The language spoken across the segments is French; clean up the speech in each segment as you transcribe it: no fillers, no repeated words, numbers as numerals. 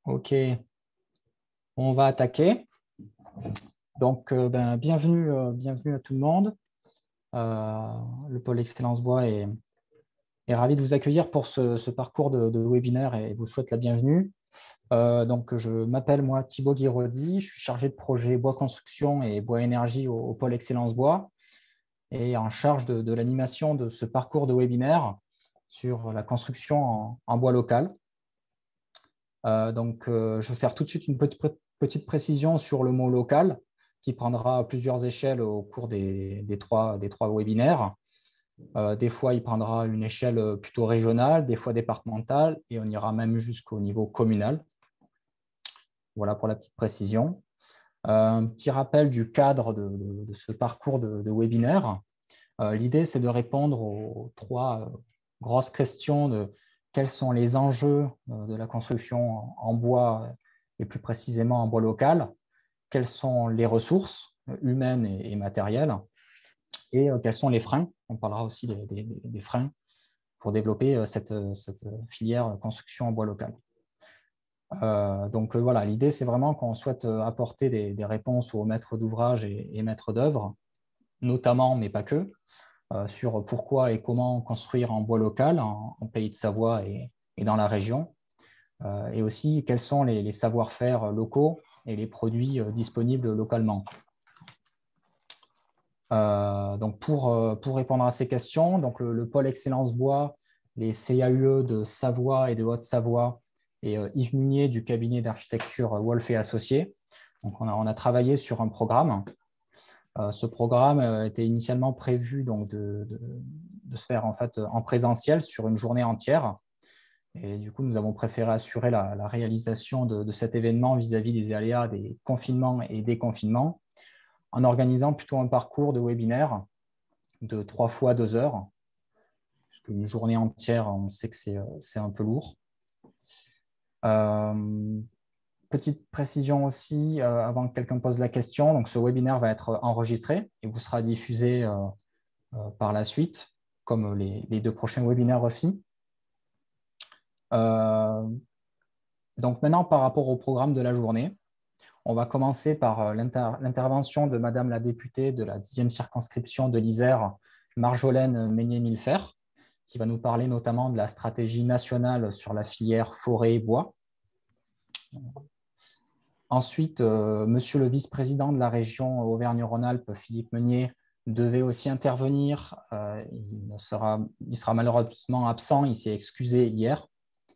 Ok, on va attaquer. Donc, bienvenue à tout le monde. Le pôle Excellence Bois est ravi de vous accueillir pour ce parcours de webinaire et vous souhaite la bienvenue. Donc, je m'appelle moi Thibaut Guiraudy, je suis chargé de projet bois construction et bois énergie au pôle Excellence Bois et en charge de l'animation de ce parcours de webinaire sur la construction en bois local. Je vais faire tout de suite une petite précision sur le mot local qui prendra plusieurs échelles au cours des trois webinaires. Des fois, il prendra une échelle plutôt régionale, des fois départementale, et on ira même jusqu'au niveau communal. Voilà pour la petite précision. Un petit rappel du cadre de ce parcours de webinaire. L'idée, c'est de répondre aux trois grosses questions de quels sont les enjeux de la construction en bois et plus précisément en bois local, quelles sont les ressources humaines et matérielles et quels sont les freins. On parlera aussi des freins pour développer cette filière construction en bois local. Voilà, l'idée, c'est vraiment qu'on souhaite apporter des réponses aux maîtres d'ouvrage et maîtres d'œuvre, notamment, mais pas que, sur pourquoi et comment construire en bois local en Pays de Savoie et dans la région, et aussi quels sont les savoir-faire locaux et les produits disponibles localement. Pour répondre à ces questions, donc le pôle Excellence Bois, les CAUE de Savoie et de Haute-Savoie et Yves Munier du cabinet d'architecture Wolf et Associés. Donc on a travaillé sur un programme. Ce programme était initialement prévu donc, de se faire en fait en présentiel sur une journée entière. Et du coup, nous avons préféré assurer la réalisation de cet événement vis-à-vis des aléas des confinements et déconfinements en organisant plutôt un parcours de webinaire de 3 fois 2 heures. Parce qu'une journée entière, on sait que c'est un peu lourd. Petite précision aussi, avant que quelqu'un pose la question, donc ce webinaire va être enregistré et vous sera diffusé par la suite, comme les 2 prochains webinaires aussi. Donc maintenant, par rapport au programme de la journée, on va commencer par l'intervention de Madame la députée de la 10e circonscription de l'Isère, Marjolaine Meignet-Millefer, qui va nous parler notamment de la stratégie nationale sur la filière forêt et bois. Ensuite, Monsieur le vice-président de la région Auvergne-Rhône-Alpes, Philippe Meunier, devait aussi intervenir. Il sera malheureusement absent, il s'est excusé hier.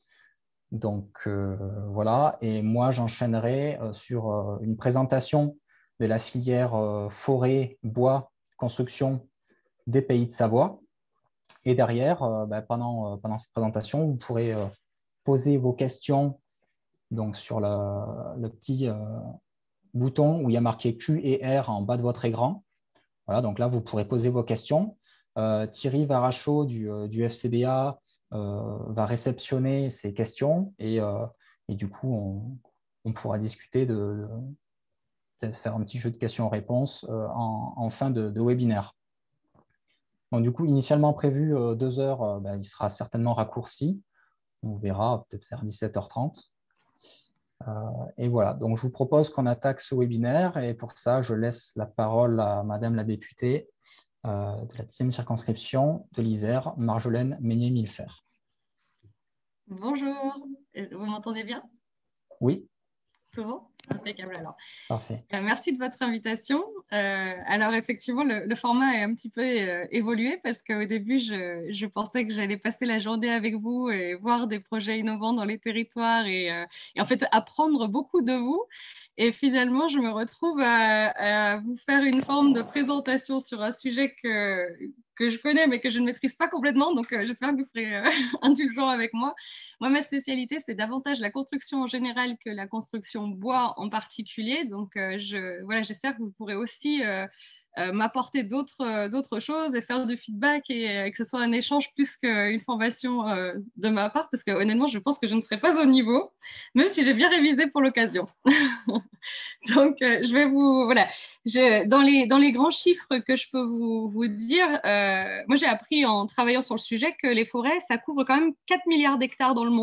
Donc voilà, et moi j'enchaînerai sur une présentation de la filière forêt, bois, construction des Pays de Savoie. Et derrière, pendant cette présentation, vous pourrez poser vos questions donc, sur le petit bouton où il y a marqué Q et R en bas de votre écran. Voilà, donc là, vous pourrez poser vos questions. Thierry Varachot du FCBA va réceptionner ces questions et du coup, on pourra discuter peut-être faire un petit jeu de questions-réponses en fin de webinaire. Donc, du coup, initialement prévu 2 heures, il sera certainement raccourci. On verra peut-être vers 17h30. Et voilà, donc je vous propose qu'on attaque ce webinaire et pour ça, je laisse la parole à Madame la députée de la 10e circonscription de l'Isère, Marjolaine Meignet-Millefer. Bonjour, vous m'entendez bien? Oui. Tout bon? Impeccable alors. Parfait. Merci de votre invitation. Alors effectivement, le format est un petit peu évolué parce qu'au début, je pensais que j'allais passer la journée avec vous et voir des projets innovants dans les territoires et en fait apprendre beaucoup de vous. Et finalement, je me retrouve à vous faire une forme de présentation sur un sujet que je connais mais que je ne maîtrise pas complètement. Donc, j'espère que vous serez indulgents avec moi. Moi, ma spécialité, c'est davantage la construction en général que la construction bois en particulier. Donc, voilà, j'espère que vous pourrez aussi m'apporter d'autres choses et faire du feedback et que ce soit un échange plus qu'une formation de ma part, parce que honnêtement, je pense que je ne serai pas au niveau, même si j'ai bien révisé pour l'occasion. Donc, je vais vous… Voilà. Dans les grands chiffres que je peux vous dire, moi, j'ai appris en travaillant sur le sujet que les forêts, ça couvre quand même 4 milliards d'hectares dans le monde.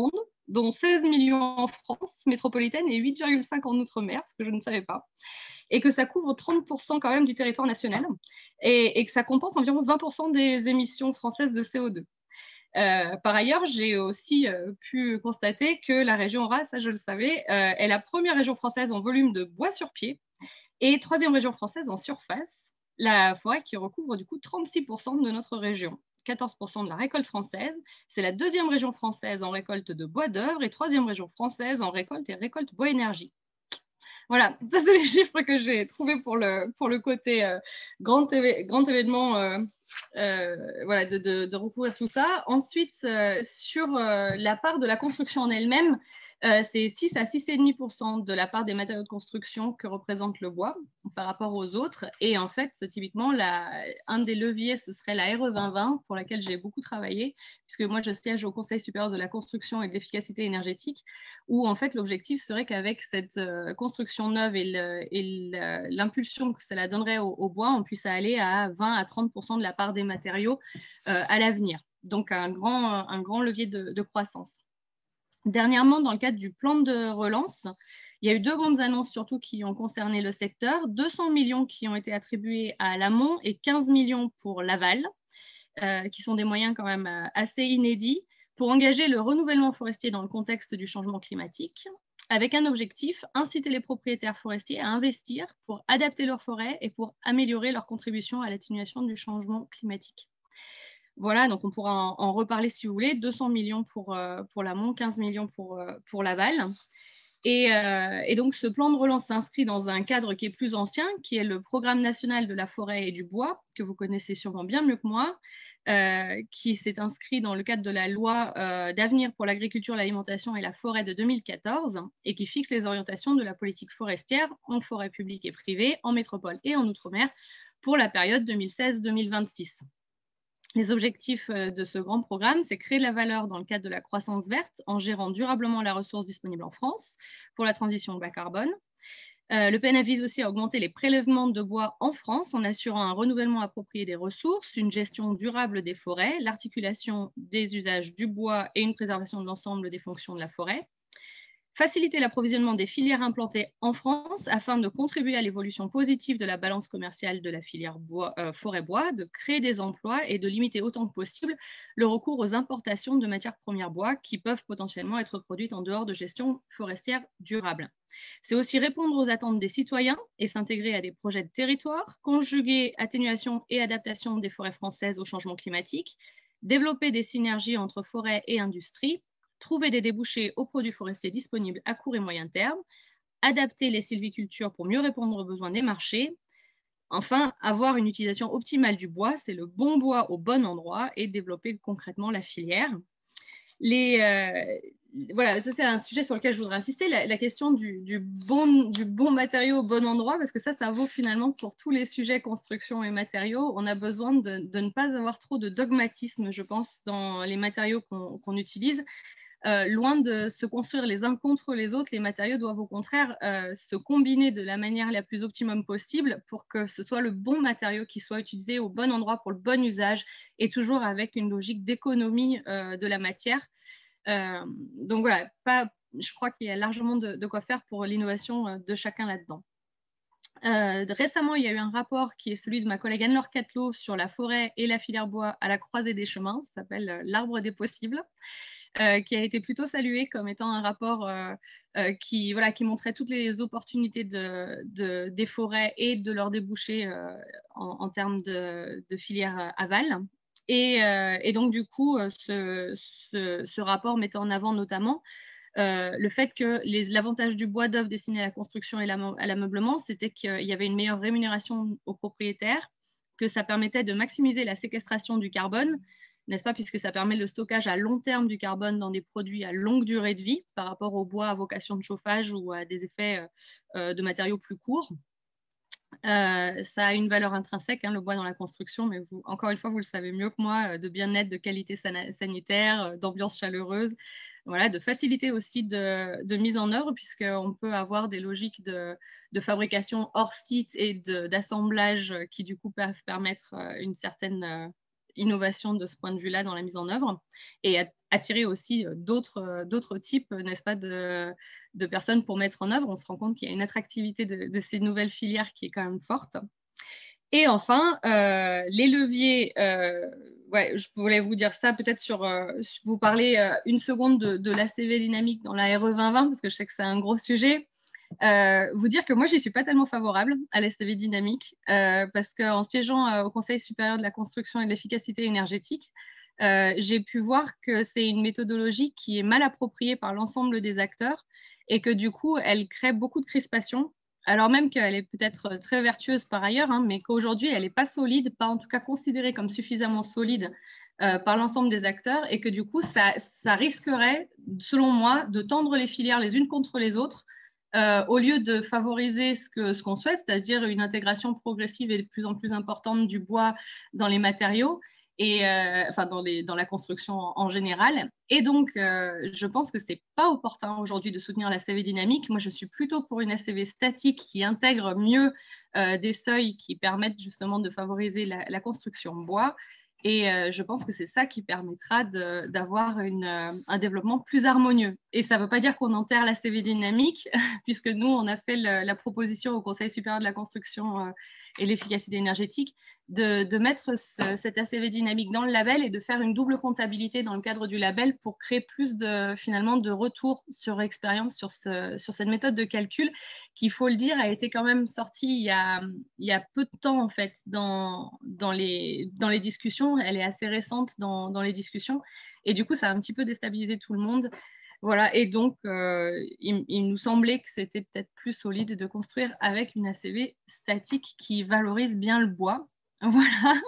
dont 16 millions en France métropolitaine et 8,5 en Outre-mer, ce que je ne savais pas, et que ça couvre 30% quand même du territoire national, et que ça compense environ 20% des émissions françaises de CO2. Par ailleurs, j'ai aussi pu constater que la région Aura, ça je le savais, est la première région française en volume de bois sur pied et troisième région française en surface, la forêt qui recouvre du coup 36% de notre région. 14% de la récolte française. C'est la deuxième région française en récolte de bois d'œuvre et troisième région française en récolte et récolte bois énergie. Voilà, ça c'est les chiffres que j'ai trouvés pour le côté grand événement, voilà, de recouvrir tout ça. Ensuite, sur la part de la construction en elle-même, c'est 6 à 6,5% de la part des matériaux de construction que représente le bois par rapport aux autres. Et en fait, typiquement, un des leviers, ce serait la RE 2020, pour laquelle j'ai beaucoup travaillé, puisque moi, je siège au Conseil supérieur de la construction et de l'efficacité énergétique, où en fait, l'objectif serait qu'avec cette construction neuve et l'impulsion que cela donnerait au bois, on puisse aller à 20 à 30% de la part des matériaux à l'avenir. Donc, un grand levier de croissance. Dernièrement, dans le cadre du plan de relance, il y a eu 2 grandes annonces surtout qui ont concerné le secteur. 200 millions qui ont été attribués à l'amont et 15 millions pour l'aval, qui sont des moyens quand même assez inédits pour engager le renouvellement forestier dans le contexte du changement climatique, avec un objectif, inciter les propriétaires forestiers à investir pour adapter leurs forêts et pour améliorer leur contribution à l'atténuation du changement climatique. Voilà, donc on pourra en reparler si vous voulez. 200 millions pour l'amont, 15 millions pour l'aval. Et donc, ce plan de relance s'inscrit dans un cadre qui est plus ancien, qui est le Programme national de la forêt et du bois, que vous connaissez sûrement bien mieux que moi, qui s'est inscrit dans le cadre de la loi d'avenir pour l'agriculture, l'alimentation et la forêt de 2014, et qui fixe les orientations de la politique forestière en forêt publique et privée, en métropole et en outre-mer, pour la période 2016-2026. Les objectifs de ce grand programme, c'est créer de la valeur dans le cadre de la croissance verte en gérant durablement la ressource disponible en France pour la transition bas carbone. Le PNF vise aussi à augmenter les prélèvements de bois en France en assurant un renouvellement approprié des ressources, une gestion durable des forêts, l'articulation des usages du bois et une préservation de l'ensemble des fonctions de la forêt. Faciliter l'approvisionnement des filières implantées en France afin de contribuer à l'évolution positive de la balance commerciale de la filière forêt-bois, de créer des emplois et de limiter autant que possible le recours aux importations de matières premières bois qui peuvent potentiellement être produites en dehors de gestion forestière durable. C'est aussi répondre aux attentes des citoyens et s'intégrer à des projets de territoire, conjuguer atténuation et adaptation des forêts françaises au changement climatique, développer des synergies entre forêt et industrie, trouver des débouchés aux produits forestiers disponibles à court et moyen terme, adapter les sylvicultures pour mieux répondre aux besoins des marchés, enfin, avoir une utilisation optimale du bois, c'est le bon bois au bon endroit et développer concrètement la filière. Voilà, ça c'est un sujet sur lequel je voudrais insister, la question du bon matériau au bon endroit, parce que ça vaut finalement pour tous les sujets construction et matériaux. On a besoin de ne pas avoir trop de dogmatisme, je pense, dans les matériaux qu'on utilise. Loin de se construire les uns contre les autres, les matériaux doivent au contraire se combiner de la manière la plus optimum possible pour que ce soit le bon matériau qui soit utilisé au bon endroit pour le bon usage et toujours avec une logique d'économie de la matière. Donc voilà, je crois qu'il y a largement de quoi faire pour l'innovation de chacun là-dedans. Récemment, il y a eu un rapport qui est celui de ma collègue Anne-Laure Catelot sur la forêt et la filière bois à la croisée des chemins, ça s'appelle l'arbre des possibles. Qui a été plutôt salué comme étant un rapport qui montrait toutes les opportunités des forêts et de leurs débouchés en termes de filière aval. Et donc, du coup, ce rapport mettait en avant notamment le fait que l'avantage du bois d'œuvre destiné à la construction et à l'ameublement, c'était qu'il y avait une meilleure rémunération aux propriétaires, que ça permettait de maximiser la séquestration du carbone, n'est-ce pas, puisque ça permet le stockage à long terme du carbone dans des produits à longue durée de vie par rapport au bois à vocation de chauffage ou à des effets de matériaux plus courts. Ça a une valeur intrinsèque, le bois dans la construction, mais encore une fois, vous le savez mieux que moi, de bien-être, de qualité sanitaire, d'ambiance chaleureuse, voilà, de facilité aussi de mise en œuvre, puisqu'on peut avoir des logiques de fabrication hors site et d'assemblage qui, du coup, peuvent permettre une certaine innovation de ce point de vue-là dans la mise en œuvre et attirer aussi d'autres types, n'est-ce pas, de personnes pour mettre en œuvre. On se rend compte qu'il y a une attractivité de ces nouvelles filières qui est quand même forte. Et enfin, les leviers, ouais, je voulais vous dire ça peut-être vous parler une seconde de l'ACV dynamique dans la RE 2020, parce que je sais que c'est un gros sujet. Vous dire que moi, je n'y suis pas tellement favorable à l'ACV dynamique, parce qu'en siégeant au Conseil supérieur de la construction et de l'efficacité énergétique, j'ai pu voir que c'est une méthodologie qui est mal appropriée par l'ensemble des acteurs et que du coup, elle crée beaucoup de crispation, alors même qu'elle est peut-être très vertueuse par ailleurs, hein, mais qu'aujourd'hui, elle n'est pas solide, pas en tout cas considérée comme suffisamment solide par l'ensemble des acteurs, et que du coup, ça risquerait, selon moi, de tendre les filières les unes contre les autres, au lieu de favoriser ce qu'on souhaite, c'est-à-dire une intégration progressive et de plus en plus importante du bois dans les matériaux, et enfin dans la construction en général. Et donc, je pense que ce n'est pas opportun aujourd'hui de soutenir la l'ACV dynamique. Moi, je suis plutôt pour une ACV statique qui intègre mieux des seuils qui permettent justement de favoriser la construction bois. Et je pense que c'est ça qui permettra d'avoir un développement plus harmonieux. Et ça ne veut pas dire qu'on enterre la l'ACV dynamique, puisque nous, on a fait la proposition au Conseil supérieur de la construction et l'efficacité énergétique de mettre cette ACV dynamique dans le label et de faire une double comptabilité dans le cadre du label pour créer plus finalement de retours sur expérience sur cette méthode de calcul qui, il faut le dire, a été quand même sortie il y a peu de temps en fait dans les discussions. Elle est assez récente dans les discussions et du coup ça a un petit peu déstabilisé tout le monde. Voilà, et donc il nous semblait que c'était peut-être plus solide de construire avec une ACV statique qui valorise bien le bois. Voilà,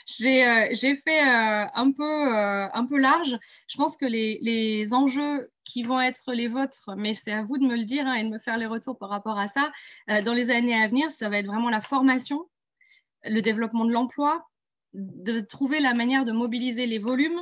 j'ai fait un peu large. Je pense que les enjeux qui vont être les vôtres, mais c'est à vous de me le dire hein, et de me faire les retours par rapport à ça, dans les années à venir, ça va être vraiment la formation, le développement de l'emploi, de trouver la manière de mobiliser les volumes.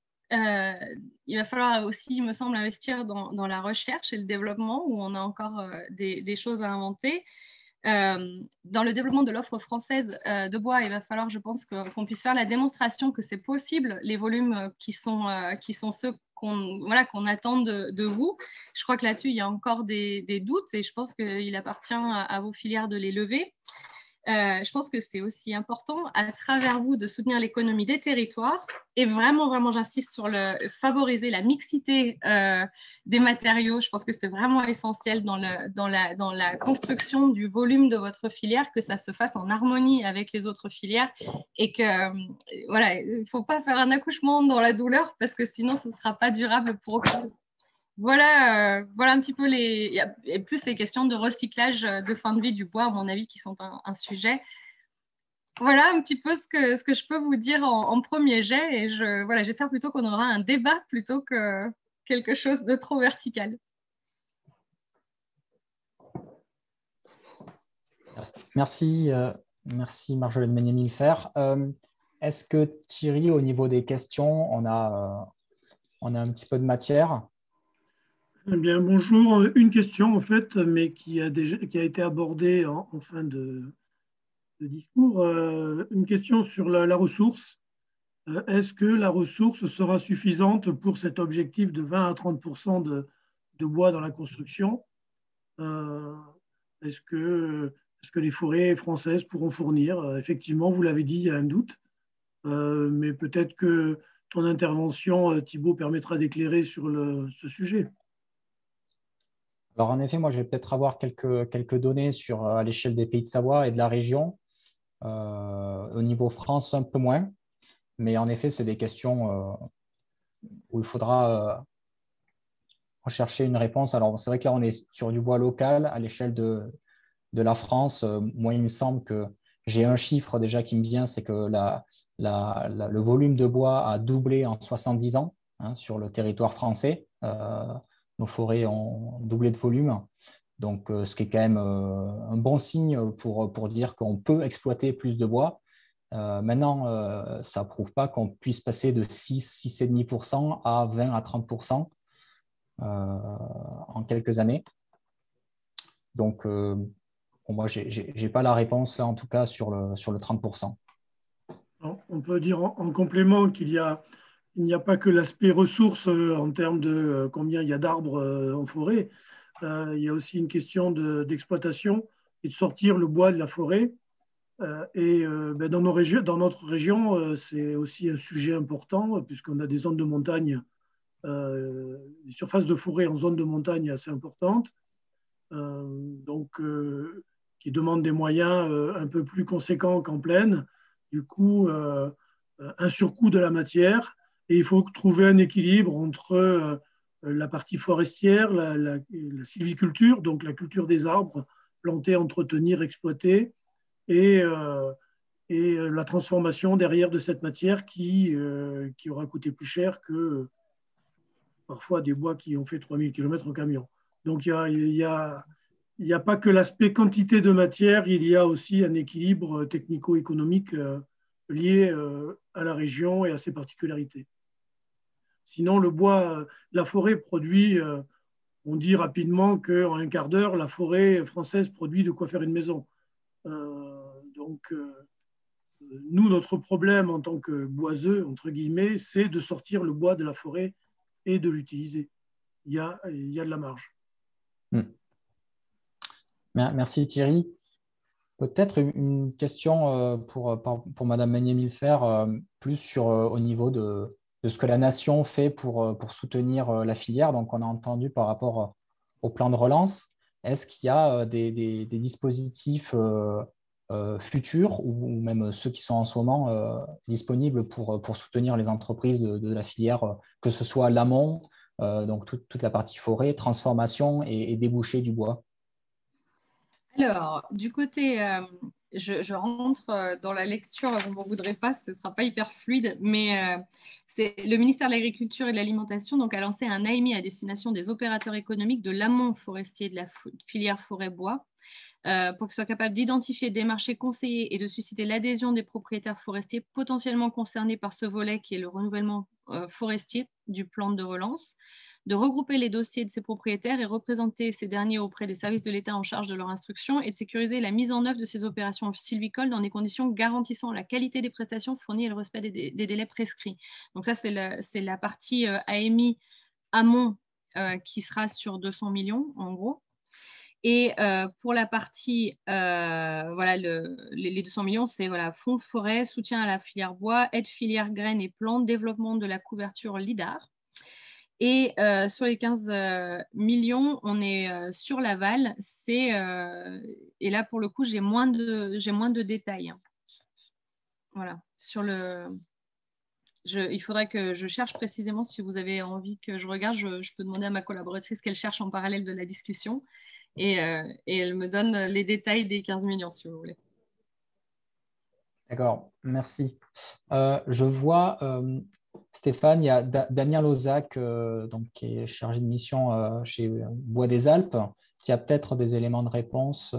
Il va falloir aussi, il me semble, investir dans la recherche et le développement où on a encore des choses à inventer. Dans le développement de l'offre française de bois, il va falloir, je pense, qu'on puisse faire la démonstration que c'est possible, les volumes qui sont ceux qu'on attend de vous. Je crois que là-dessus, il y a encore des doutes et je pense qu'il appartient à vos filières de les lever. Je pense que c'est aussi important à travers vous de soutenir l'économie des territoires et vraiment, vraiment, j'insiste sur favoriser la mixité des matériaux. Je pense que c'est vraiment essentiel dans la construction du volume de votre filière, que ça se fasse en harmonie avec les autres filières et que, voilà, il ne faut pas faire un accouchement dans la douleur parce que sinon, ce ne sera pas durable pour aucun. Voilà un petit peu et plus les questions de recyclage de fin de vie du bois, à mon avis, qui sont un sujet. Voilà un petit peu ce que je peux vous dire en premier jet. Et j'espère plutôt qu'on aura un débat plutôt que quelque chose de trop vertical. Merci Marjolaine Meunier-Milfer. Est-ce que Thierry, au niveau des questions, on a un petit peu de matière? Eh bien, bonjour. Une question, en fait, mais qui a été abordée en fin de discours. Une question sur la ressource. Est-ce que la ressource sera suffisante pour cet objectif de 20 à 30% de bois dans la construction? Est-ce que les forêts françaises pourront fournir? Effectivement, vous l'avez dit, il y a un doute. Mais peut-être que ton intervention, Thibault, permettra d'éclairer sur ce sujet. Alors, en effet, moi, je vais peut-être avoir quelques données à l'échelle des Pays de Savoie et de la région. Au niveau France, un peu moins. Mais en effet, c'est des questions où il faudra rechercher une réponse. Alors, c'est vrai que là, on est sur du bois local à l'échelle de la France. Moi, il me semble que j'ai un chiffre déjà qui me vient, c'est que le volume de bois a doublé en 70 ans hein, sur le territoire français. Nos forêts ont doublé de volume. Donc, ce qui est quand même un bon signe pour dire qu'on peut exploiter plus de bois. Maintenant, ça ne prouve pas qu'on puisse passer de 6,5% à 20 à 30% en quelques années. Donc, pour moi, je n'ai pas la réponse, là, en tout cas, sur le 30%. On peut dire en complément qu'il n'y a pas que l'aspect ressources en termes de combien il y a d'arbres en forêt. Il y a aussi une question d'exploitation et de sortir le bois de la forêt. Dans notre région, c'est aussi un sujet important puisqu'on a des zones de montagne, des surfaces de forêt en zone de montagne assez importantes, qui demandent des moyens un peu plus conséquents qu'en plaine. Du coup, un surcoût de la matière, et il faut trouver un équilibre entre la partie forestière, la sylviculture, donc la culture des arbres, planter, entretenir, exploiter, et, euh, et la transformation derrière de cette matière qui aura coûté plus cher que parfois des bois qui ont fait 3000 km en camion. Donc il y a pas que l'aspect quantité de matière, il y a aussi un équilibre technico-économique lié à la région et à ses particularités. Sinon, le bois, la forêt produit, on dit rapidement qu'en un quart d'heure, la forêt française produit de quoi faire une maison. Donc, nous, notre problème en tant que boiseux, entre guillemets, c'est de sortir le bois de la forêt et de l'utiliser. Il y a de la marge. Merci Thierry. Peut-être une question pour Madame Meunier-Milfer, plus sur au niveau de ce que la nation fait pour soutenir la filière. Donc, on a entendu par rapport au plan de relance. Est-ce qu'il y a des dispositifs futurs ou même ceux qui sont en ce moment disponibles pour soutenir les entreprises de la filière, que ce soit l'amont, donc toute la partie forêt, transformation et débouché du bois? Alors, du côté, je rentre dans la lecture, vous ne m'en voudrez pas, ce ne sera pas hyper fluide, mais c'est le ministère de l'Agriculture et de l'Alimentation donc, a lancé un AMI à destination des opérateurs économiques de l'amont forestier de la filière forêt-bois pour qu'ils soient capables d'identifier des marchés conseillés et de susciter l'adhésion des propriétaires forestiers potentiellement concernés par ce volet qui est le renouvellement forestier du plan de relance, de regrouper les dossiers de ces propriétaires et représenter ces derniers auprès des services de l'État en charge de leur instruction et de sécuriser la mise en œuvre de ces opérations sylvicoles dans des conditions garantissant la qualité des prestations fournies et le respect des délais prescrits. Donc ça, c'est la partie AMI amont qui sera sur 200 millions en gros. Et pour la partie, voilà, les 200 millions, c'est voilà, fonds de forêt, soutien à la filière bois, aide filière graines et plantes, développement de la couverture LIDAR. Et sur les 15 millions, on est sur l'aval. Et là, pour le coup, j'ai moins de détails. Voilà. Il faudrait que je cherche précisément, si vous avez envie que je regarde, je peux demander à ma collaboratrice qu'elle cherche en parallèle de la discussion. Et elle me donne les détails des 15 millions, si vous voulez. D'accord, merci. Je vois, Stéphane, il y a Damien Lozac, donc, qui est chargé de mission chez Bois des Alpes, qui a peut-être des éléments de réponse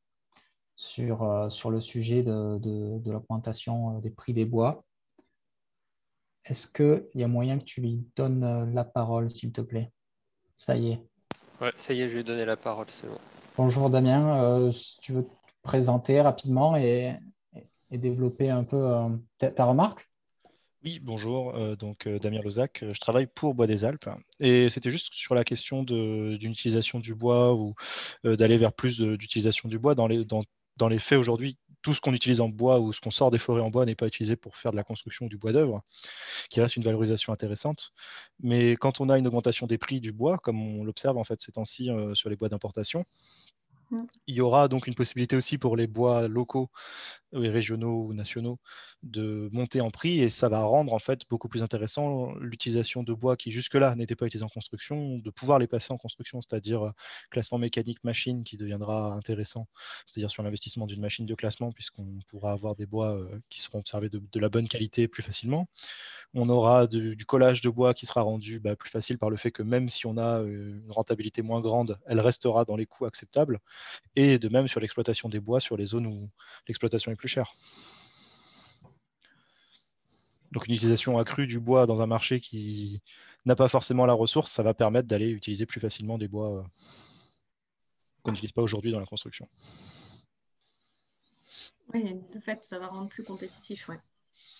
sur le sujet de l'augmentation des prix des bois. Est-ce qu'il y a moyen que tu lui donnes la parole, s'il te plaît? Ça y est. Ouais, ça y est, je lui ai donné la parole, c'est bon. Bonjour Damien, si tu veux te présenter rapidement et développer un peu ta remarque? Oui, bonjour, Damien Lozac, je travaille pour Bois des Alpes et c'était juste sur la question d'une utilisation du bois ou d'aller vers plus d'utilisation du bois. Dans les faits aujourd'hui, tout ce qu'on utilise en bois ou ce qu'on sort des forêts en bois n'est pas utilisé pour faire de la construction ou du bois d'œuvre, qui reste une valorisation intéressante. Mais quand on a une augmentation des prix du bois, comme on l'observe en fait ces temps-ci sur les bois d'importation, il y aura donc une possibilité aussi pour les bois locaux régionaux ou nationaux de monter en prix et ça va rendre en fait beaucoup plus intéressant l'utilisation de bois qui jusque-là n'étaient pas utilisés en construction, de pouvoir les passer en construction, c'est-à-dire classement mécanique machine qui deviendra intéressant, c'est-à-dire sur l'investissement d'une machine de classement puisqu'on pourra avoir des bois qui seront observés de la bonne qualité plus facilement. On aura du collage de bois qui sera rendu plus facile par le fait que même si on a une rentabilité moins grande, elle restera dans les coûts acceptables. Et de même sur l'exploitation des bois sur les zones où l'exploitation est plus chère. Donc une utilisation accrue du bois dans un marché qui n'a pas forcément la ressource, ça va permettre d'aller utiliser plus facilement des bois qu'on n'utilise pas aujourd'hui dans la construction. Oui, de fait, ça va rendre plus compétitif, ouais.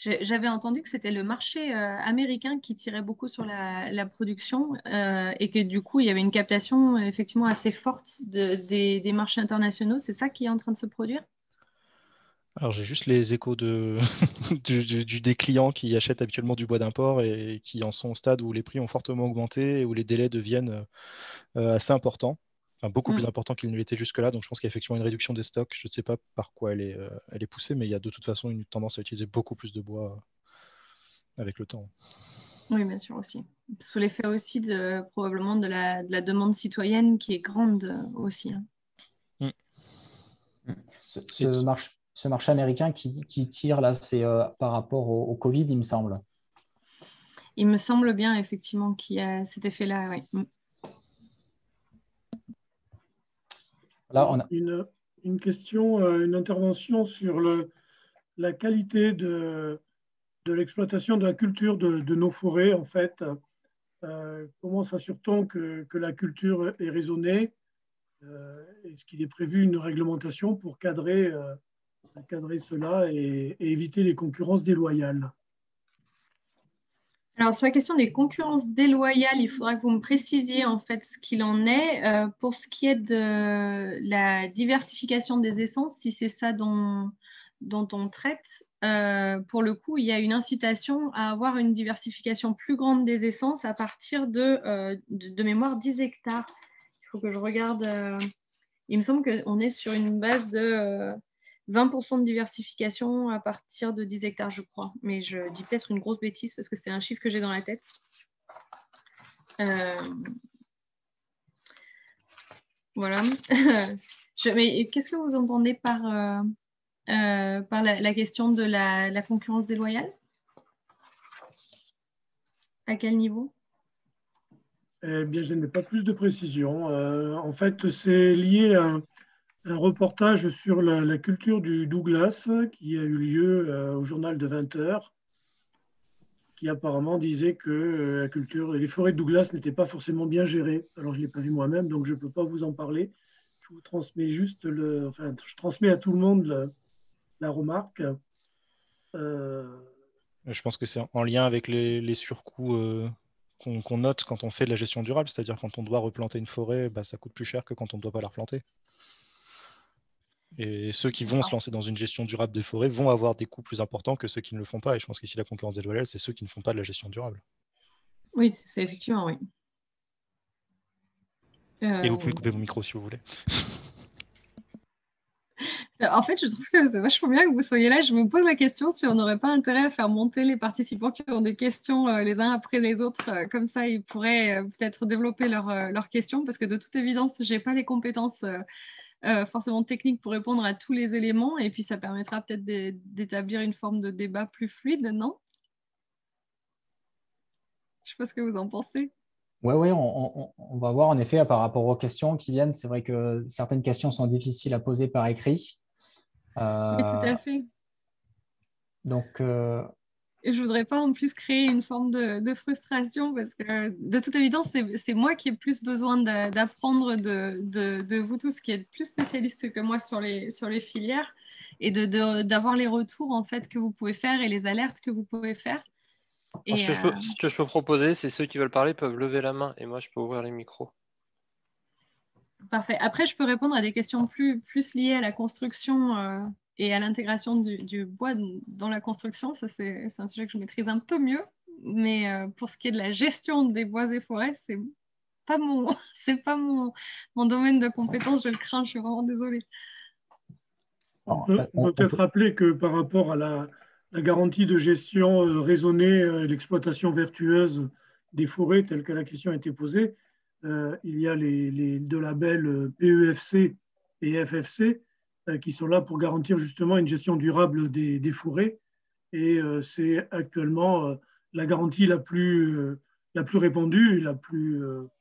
J'avais entendu que c'était le marché américain qui tirait beaucoup sur la production et que du coup, il y avait une captation effectivement assez forte des marchés internationaux. C'est ça qui est en train de se produire? Alors j'ai juste les échos des clients qui achètent habituellement du bois d'import et qui en sont au stade où les prix ont fortement augmenté et où les délais deviennent assez importants, enfin, beaucoup plus importants qu'ils ne l'étaient jusque-là. Donc je pense qu'il y a effectivement une réduction des stocks. Je ne sais pas par quoi elle est poussée, mais il y a de toute façon une tendance à utiliser beaucoup plus de bois avec le temps. Oui, bien sûr aussi. Sous l'effet aussi probablement de la demande citoyenne qui est grande aussi. Hein. Ce marché américain qui tire là, c'est par rapport au Covid, il me semble. Il me semble bien effectivement qu'il y a cet effet-là. Oui. Là, on a... une question, une intervention sur la qualité de l'exploitation de la culture de nos forêts, en fait. Comment s'assure-t-on que la culture est raisonnée? Est-ce qu'il est prévu une réglementation pour cadrer cela et éviter les concurrences déloyales? Alors, sur la question des concurrences déloyales, il faudra que vous me précisiez en fait ce qu'il en est. Pour ce qui est de la diversification des essences, si c'est ça dont on traite, pour le coup, il y a une incitation à avoir une diversification plus grande des essences à partir de mémoire 10 hectares. Il faut que je regarde. Il me semble qu'on est sur une base de 20% de diversification à partir de 10 hectares, je crois. Mais je dis peut-être une grosse bêtise parce que c'est un chiffre que j'ai dans la tête. Voilà. Mais qu'est-ce que vous entendez par la question de la concurrence déloyale? À quel niveau? Eh bien, je n'ai pas plus de précision. En fait, c'est lié à un reportage sur la culture du Douglas qui a eu lieu au journal de 20 heures, qui apparemment disait que la culture, les forêts de Douglas n'étaient pas forcément bien gérées. Alors, je ne l'ai pas vu moi-même, donc je ne peux pas vous en parler. Je vous transmets juste je transmets à tout le monde la remarque. Je pense que c'est en lien avec les surcoûts qu'on note quand on fait de la gestion durable, c'est-à-dire quand on doit replanter une forêt, bah, ça coûte plus cher que quand on ne doit pas la replanter. Et ceux qui vont se lancer dans une gestion durable des forêts vont avoir des coûts plus importants que ceux qui ne le font pas. Et je pense qu'ici, la concurrence déloyale, c'est ceux qui ne font pas de la gestion durable. Oui, c'est effectivement, oui. Et vous pouvez couper vos micros si vous voulez. En fait, je trouve que c'est vachement bien que vous soyez là. Je me pose la question si on n'aurait pas intérêt à faire monter les participants qui ont des questions les uns après les autres. Comme ça, ils pourraient peut-être développer leurs questions parce que de toute évidence, je n'ai pas les compétences forcément techniques pour répondre à tous les éléments. Et puis, ça permettra peut-être d'établir une forme de débat plus fluide, non? Je ne sais pas ce que vous en pensez. Oui, on va voir en effet par rapport aux questions qui viennent. C'est vrai que certaines questions sont difficiles à poser par écrit. Oui, tout à fait. Donc, et je ne voudrais pas en plus créer une forme de frustration parce que de toute évidence, c'est moi qui ai plus besoin d'apprendre de vous tous qui êtes plus spécialistes que moi sur les filières et d'avoir les retours en fait que vous pouvez faire et les alertes que vous pouvez faire. Et ce que je peux proposer, c'est ceux qui veulent parler peuvent lever la main et moi je peux ouvrir les micros. Parfait. Après, je peux répondre à des questions plus liées à la construction et à l'intégration du bois dans la construction. Ça, c'est un sujet que je maîtrise un peu mieux. Mais pour ce qui est de la gestion des bois et forêts, c'est pas mon domaine de compétence. Je le crains, je suis vraiment désolée. On peut peut-être rappeler que par rapport à la garantie de gestion raisonnée, l'exploitation vertueuse des forêts, telle que la question a été posée, il y a les deux labels PEFC et FFC qui sont là pour garantir justement une gestion durable des forêts. Et c'est actuellement la garantie la plus répandue, la plus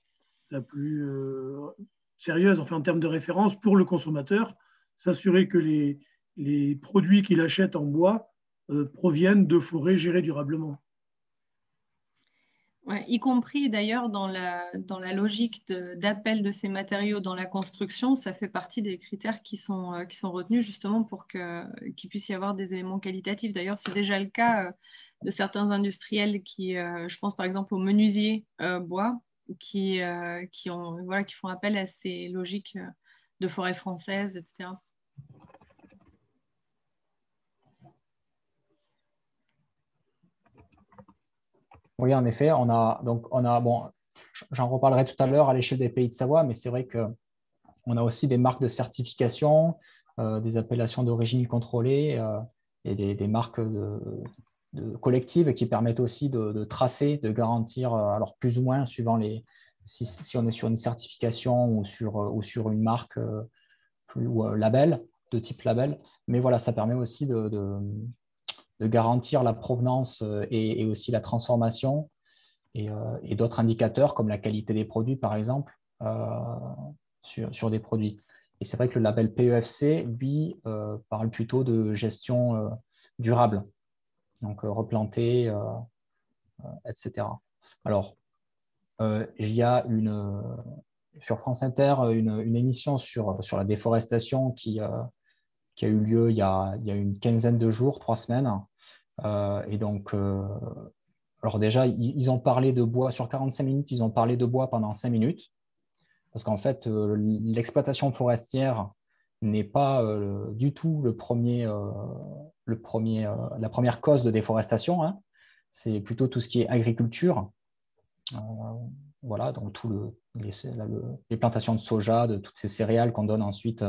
sérieuse, enfin en termes de référence pour le consommateur, s'assurer que les produits qu'il achète en bois proviennent de forêts gérées durablement. Ouais, y compris d'ailleurs dans la logique d'appel de ces matériaux dans la construction, ça fait partie des critères qui sont retenus justement pour qu'il puisse y avoir des éléments qualitatifs. D'ailleurs, c'est déjà le cas de certains industriels qui, je pense par exemple aux menuisiers bois, qui font appel à ces logiques de forêt française, etc. Oui, en effet, bon, j'en reparlerai tout à l'heure à l'échelle des pays de Savoie, mais c'est vrai qu'on a aussi des marques de certification, des appellations d'origine contrôlée et des marques collectives qui permettent aussi de tracer, de garantir, alors plus ou moins suivant si on est sur une certification ou sur une marque ou label, de type label. Mais voilà, ça permet aussi de garantir la provenance et aussi la transformation et d'autres indicateurs comme la qualité des produits, par exemple, sur des produits. Et c'est vrai que le label PEFC, lui, parle plutôt de gestion durable, donc replanter, etc. Alors, il y a sur France Inter une émission sur la déforestation qui a eu lieu il y a une quinzaine de jours, 3 semaines. Et donc, alors déjà, ils ont parlé de bois, sur 45 minutes, ils ont parlé de bois pendant 5 minutes, parce qu'en fait, l'exploitation forestière n'est pas du tout la première cause de déforestation, hein. C'est plutôt tout ce qui est agriculture. Voilà, donc les plantations de soja, de toutes ces céréales qu'on donne ensuite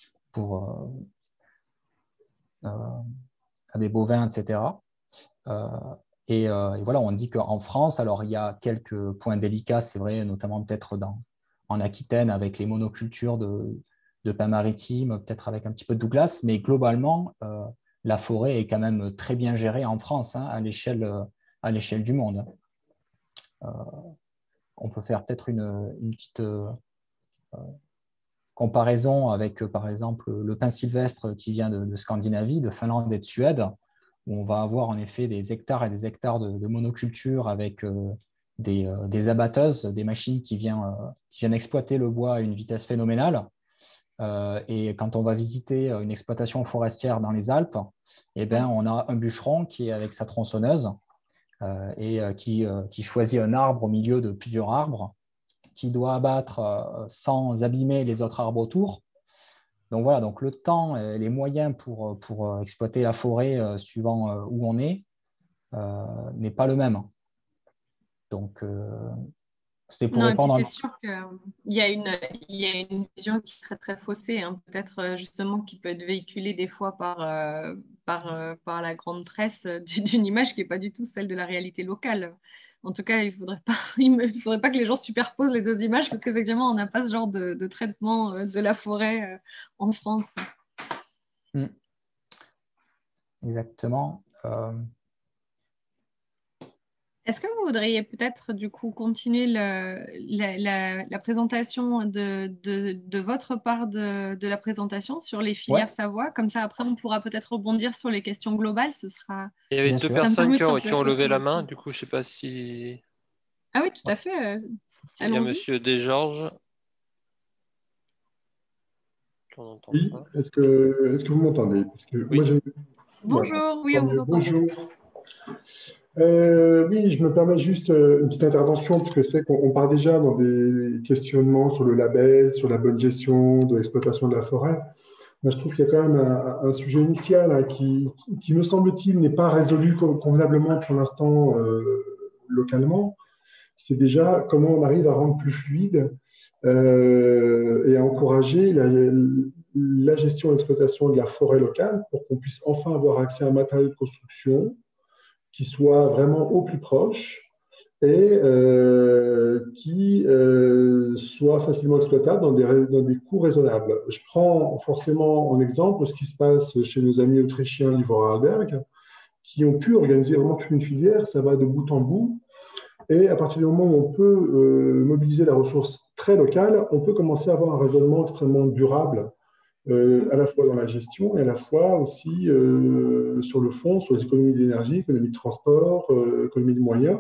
à des bovins, etc. Et voilà, on dit qu'en France, alors il y a quelques points délicats, c'est vrai, notamment peut-être en Aquitaine avec les monocultures de pins maritimes, peut-être avec un petit peu de Douglas, mais globalement, la forêt est quand même très bien gérée en France, hein, à l'échelle du monde. On peut faire peut-être une petite comparaison avec, par exemple, le pin sylvestre qui vient de Scandinavie, de Finlande et de Suède, où on va avoir en effet des hectares et des hectares de monoculture avec des abatteuses, des machines qui viennent exploiter le bois à une vitesse phénoménale. Et quand on va visiter une exploitation forestière dans les Alpes, eh ben, on a un bûcheron qui est avec sa tronçonneuse et qui choisit un arbre au milieu de plusieurs arbres, qui doit abattre sans abîmer les autres arbres autour. Donc voilà, donc le temps et les moyens pour exploiter la forêt suivant où on est n'est pas le même. Donc, c'était pour répondre. Et puis c'est sûr qu'il y a une vision qui est très très faussée, hein, peut-être justement qui peut être véhiculée des fois par la grande presse d'une image qui n'est pas du tout celle de la réalité locale. En tout cas, il ne faudrait pas que les gens superposent les deux images parce qu'effectivement, on n'a pas ce genre de traitement de la forêt en France. Exactement. Est-ce que vous voudriez peut-être du coup continuer la présentation de votre part de la présentation sur les filières Savoie? Comme ça, après, on pourra peut-être rebondir sur les questions globales. Il y avait deux personnes qui ont levé la main. Du coup, je ne sais pas si... Ah oui, tout à fait. Il y a Monsieur Desgeorges. Oui, est-ce que vous m'entendez? Parce que oui. Moi, bonjour, oui, on vous entend. Bonjour. Oui, je me permets juste une petite intervention, parce que c'est qu'on part déjà dans des questionnements sur le label, sur la bonne gestion de l'exploitation de la forêt. Moi, je trouve qu'il y a quand même un sujet initial hein, qui, me semble-t-il, n'est pas résolu convenablement pour l'instant localement. C'est déjà comment on arrive à rendre plus fluide et à encourager la gestion et l'exploitation de la forêt locale pour qu'on puisse enfin avoir accès à un matériel de construction qui soit vraiment au plus proche et qui soit facilement exploitable dans des coûts raisonnables. Je prends forcément en exemple ce qui se passe chez nos amis autrichiens du Vorarlberg, qui ont pu organiser vraiment toute une filière, ça va de bout en bout. Et à partir du moment où on peut mobiliser la ressource très locale, on peut commencer à avoir un raisonnement extrêmement durable, à la fois dans la gestion et à la fois aussi sur le fond, sur les économies d'énergie, économies de transport, économies de moyens,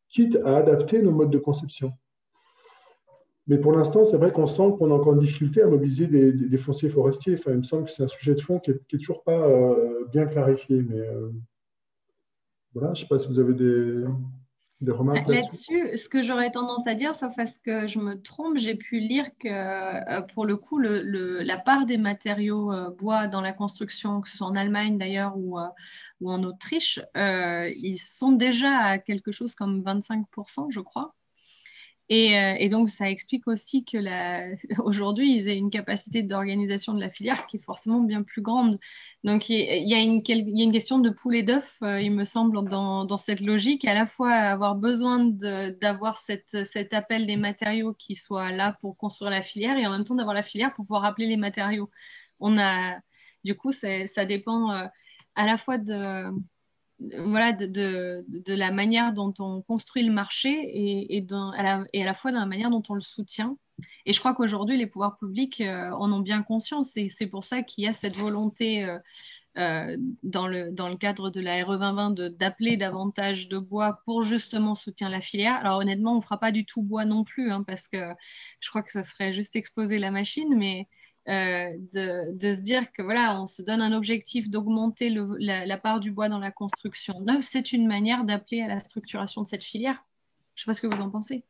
quitte à adapter nos modes de conception. Mais pour l'instant, c'est vrai qu'on sent qu'on a encore une difficulté à mobiliser des fonciers forestiers. Enfin, il me semble que c'est un sujet de fond qui est toujours pas bien clarifié. Mais voilà, je ne sais pas si vous avez des remarques là-dessus. Là-dessus, ce que j'aurais tendance à dire, sauf à ce que je me trompe, j'ai pu lire que pour le coup, la part des matériaux bois dans la construction, que ce soit en Allemagne d'ailleurs ou en Autriche, ils sont déjà à quelque chose comme 25%, je crois. Et donc, ça explique aussi que aujourd'hui, ils aient une capacité d'organisation de la filière qui est forcément bien plus grande. Donc, il y a une question de poule et d'œuf, il me semble, dans cette logique, à la fois avoir besoin d'avoir cet appel des matériaux qui soit là pour construire la filière et en même temps d'avoir la filière pour pouvoir appeler les matériaux. Du coup, ça dépend à la fois voilà, de la manière dont on construit le marché et à la fois de la manière dont on le soutient. Et je crois qu'aujourd'hui, les pouvoirs publics en ont bien conscience. Et c'est pour ça qu'il y a cette volonté dans le cadre de la RE 2020 d'appeler davantage de bois pour justement soutenir la filière. Alors honnêtement, on ne fera pas du tout bois non plus, hein, parce que je crois que ça ferait juste exploser la machine, mais de se dire que voilà, on se donne un objectif d'augmenter la part du bois dans la construction neuve, c'est une manière d'appeler à la structuration de cette filière. Je ne sais pas ce que vous en pensez.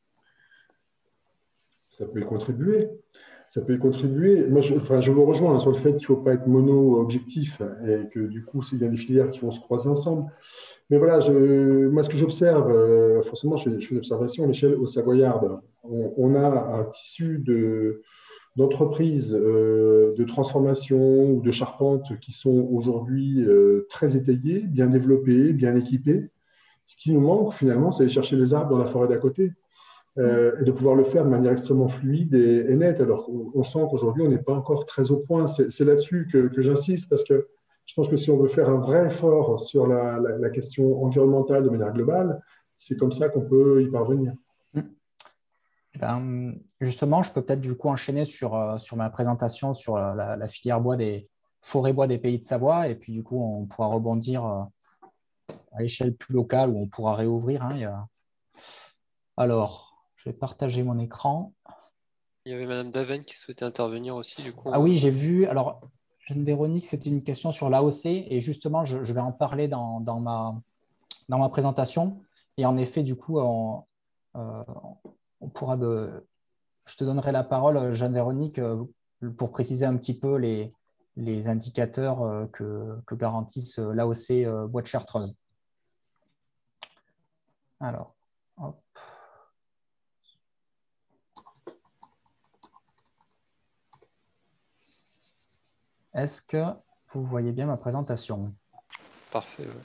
Ça peut y contribuer. Ça peut y contribuer. Moi, je vous rejoins sur le fait qu'il ne faut pas être mono-objectif et que du coup, c'est bien des filières qui vont se croiser ensemble. Mais voilà, moi, ce que j'observe, forcément, je fais une observation à l'échelle au Savoyarde. On a un tissu d'entreprises de transformation ou de charpente qui sont aujourd'hui très étayées, bien développées, bien équipées. Ce qui nous manque, finalement, c'est aller chercher les arbres dans la forêt d'à côté. Et de pouvoir le faire de manière extrêmement fluide et nette. Alors on sent qu'aujourd'hui, on n'est pas encore très au point. C'est là-dessus que j'insiste, parce que je pense que si on veut faire un vrai effort sur la question environnementale de manière globale, c'est comme ça qu'on peut y parvenir. Justement, je peux peut-être du coup enchaîner sur ma présentation sur la filière bois des forêts bois des Pays de Savoie, et puis du coup, on pourra rebondir à échelle plus locale où on pourra réouvrir. Alors, je vais partager mon écran. Il y avait Madame Daven qui souhaitait intervenir aussi. Du coup, Ah oui, j'ai vu. Alors, Jeanne Véronique, c'était une question sur l'AOC, et justement, je vais en parler dans ma présentation. Et en effet, du coup, on pourra je te donnerai la parole, Jeanne Véronique, pour préciser un petit peu les indicateurs que garantissent l'AOC Bois de Chartreuse. Alors, hop. Est-ce que vous voyez bien ma présentation? parfait. Ouais.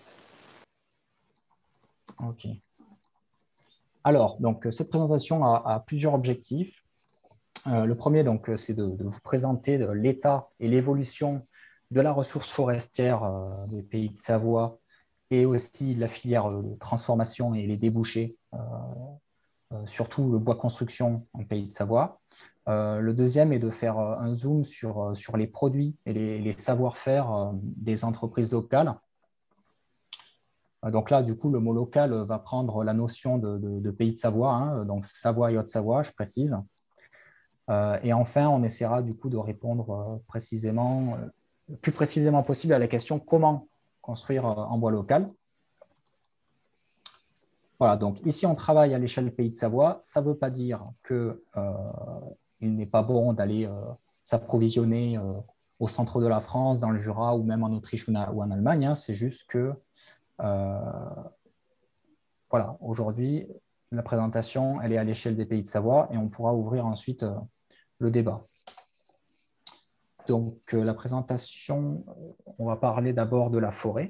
OK. Alors, donc, cette présentation a plusieurs objectifs. Le premier, donc, c'est de vous présenter l'état et l'évolution de la ressource forestière des Pays de Savoie et aussi la filière de transformation et les débouchés, surtout le bois construction en Pays de Savoie. Le deuxième est de faire un zoom sur les produits et les savoir-faire des entreprises locales. Donc là, du coup, le mot local va prendre la notion de Pays de Savoie, hein, donc Savoie et Haute-Savoie, je précise. Et enfin, on essaiera du coup de répondre le plus précisément possible à la question comment construire en bois local. Voilà, donc ici, on travaille à l'échelle Pays de Savoie. Ça ne veut pas dire qu'il n'est pas bon d'aller s'approvisionner au centre de la France, dans le Jura ou même en Autriche ou en Allemagne. Hein. C'est juste que, voilà, aujourd'hui, la présentation, elle est à l'échelle des Pays de Savoie et on pourra ouvrir ensuite le débat. Donc, la présentation, on va parler d'abord de la forêt.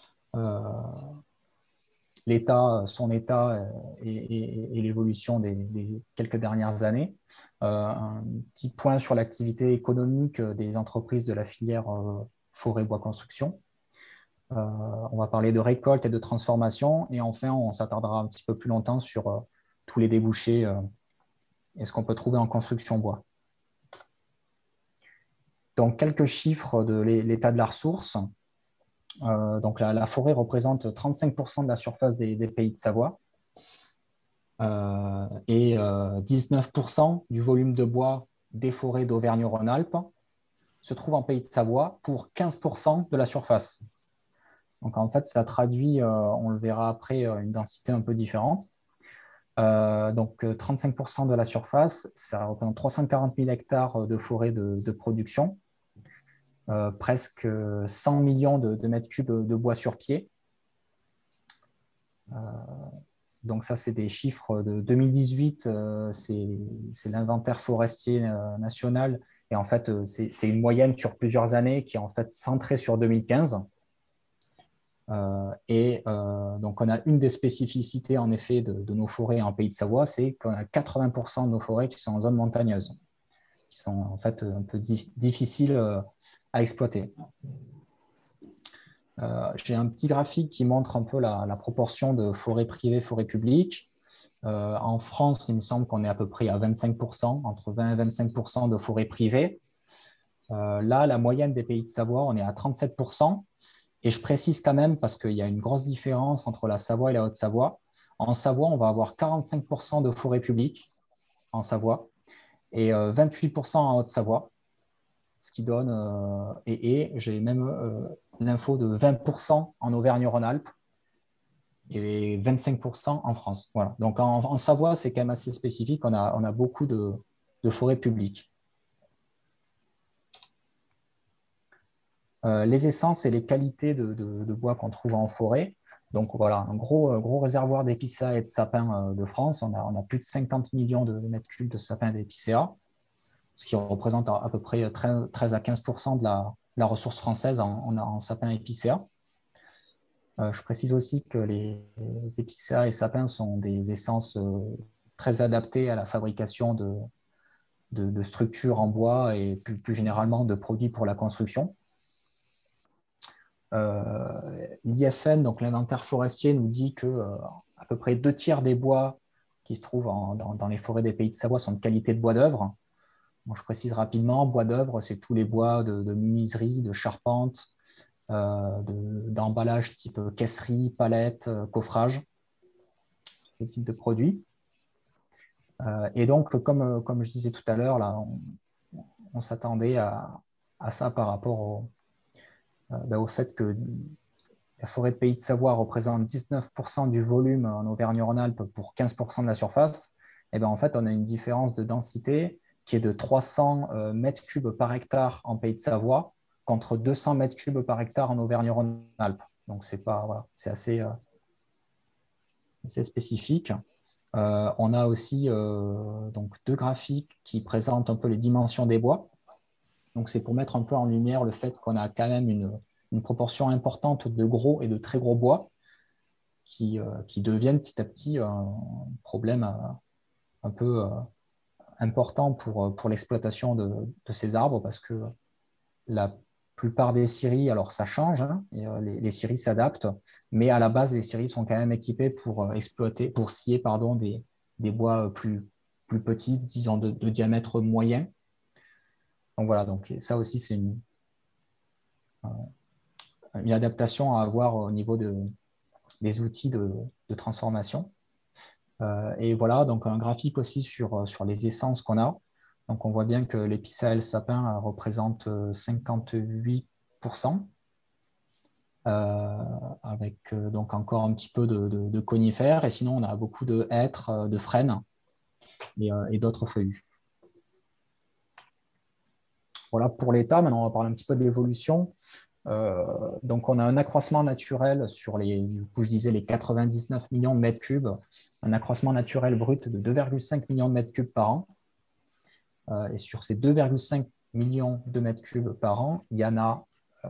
Son état et l'évolution des quelques dernières années. Un petit point sur l'activité économique des entreprises de la filière forêt-bois construction. On va parler de récolte et de transformation. Et enfin, on s'attardera un petit peu plus longtemps sur tous les débouchés et ce qu'on peut trouver en construction bois. Donc, quelques chiffres de l'état de la ressource. Donc la forêt représente 35% de la surface des Pays de Savoie. et 19% du volume de bois des forêts d'Auvergne-Rhône-Alpes se trouve en Pays de Savoie pour 15% de la surface. Donc en fait, ça traduit, on le verra après, une densité un peu différente. Donc 35% de la surface, ça représente 340 000 hectares de forêt de production, presque 100 millions de mètres cubes de bois sur pied. Donc ça, c'est des chiffres de 2018, c'est l'inventaire forestier national. Et en fait, c'est une moyenne sur plusieurs années qui est en fait centrée sur 2015. Donc, on a une des spécificités, en effet, de nos forêts en Pays de Savoie, c'est qu'on a 80% de nos forêts qui sont en zone montagneuse, qui sont en fait un peu difficiles à exploiter. J'ai un petit graphique qui montre un peu la proportion de forêts privées, forêts publiques. En France, il me semble qu'on est à peu près à 25%, entre 20 et 25% de forêts privées. Là, la moyenne des Pays de Savoie, on est à 37%. Et je précise quand même, parce qu'il y a une grosse différence entre la Savoie et la Haute-Savoie. En Savoie, on va avoir 45% de forêts publiques en Savoie et 28% en Haute-Savoie, ce qui donne, et j'ai même l'info de 20% en Auvergne-Rhône-Alpes et 25% en France. Voilà. Donc en Savoie, c'est quand même assez spécifique. On a beaucoup de forêts publiques. Les essences et les qualités de bois qu'on trouve en forêt. Donc voilà, un gros réservoir d'épicéas et de sapins de France. On a plus de 50 millions de mètres cubes de sapins et d'épicéas, ce qui représente à peu près 13 à 15% de la ressource française en sapins et épicéas. Je précise aussi que les épicéas et sapins sont des essences très adaptées à la fabrication de structures en bois et plus généralement de produits pour la construction. L'IFN, donc l'inventaire forestier, nous dit que à peu près 2/3 des bois qui se trouvent dans les forêts des Pays de Savoie sont de qualité de bois d'œuvre. Bon, je précise rapidement, bois d'œuvre, c'est tous les bois de menuiserie, de charpente, d'emballage type caisserie, palette, coffrage, ce type de produits. Et donc, comme je disais tout à l'heure, là, on s'attendait à ça par rapport au fait que la forêt de Pays de Savoie représente 19% du volume en Auvergne-Rhône-Alpes pour 15% de la surface. Et bien, en fait, on a une différence de densité qui est de 300 mètres cubes par hectare en Pays de Savoie contre 200 mètres cubes par hectare en Auvergne-Rhône-Alpes. Donc, c'est assez spécifique. On a aussi donc 2 graphiques qui présentent un peu les dimensions des bois. Donc, c'est pour mettre un peu en lumière le fait qu'on a quand même une proportion importante de gros et de très gros bois qui deviennent petit à petit un problème un peu important pour l'exploitation de ces arbres, parce que la plupart des scieries, alors ça change, hein, et, les scieries s'adaptent, mais à la base, les scieries sont quand même équipées pour scier des bois plus petits, disons de diamètre moyen. Donc voilà, donc ça aussi, c'est une adaptation à avoir au niveau des outils de transformation. Et voilà, donc un graphique aussi sur les essences qu'on a. Donc on voit bien que l'épicéa et le sapin représentent 58%, avec donc encore un petit peu de conifères. Et sinon, on a beaucoup de hêtres, de frênes et d'autres feuillus. Voilà pour l'état. Maintenant, on va parler un petit peu d'évolution. Donc, on a un accroissement naturel sur du coup, je disais les 99 millions de mètres cubes, un accroissement naturel brut de 2,5 millions de mètres cubes par an. Et sur ces 2,5 millions de mètres cubes par an, il y en a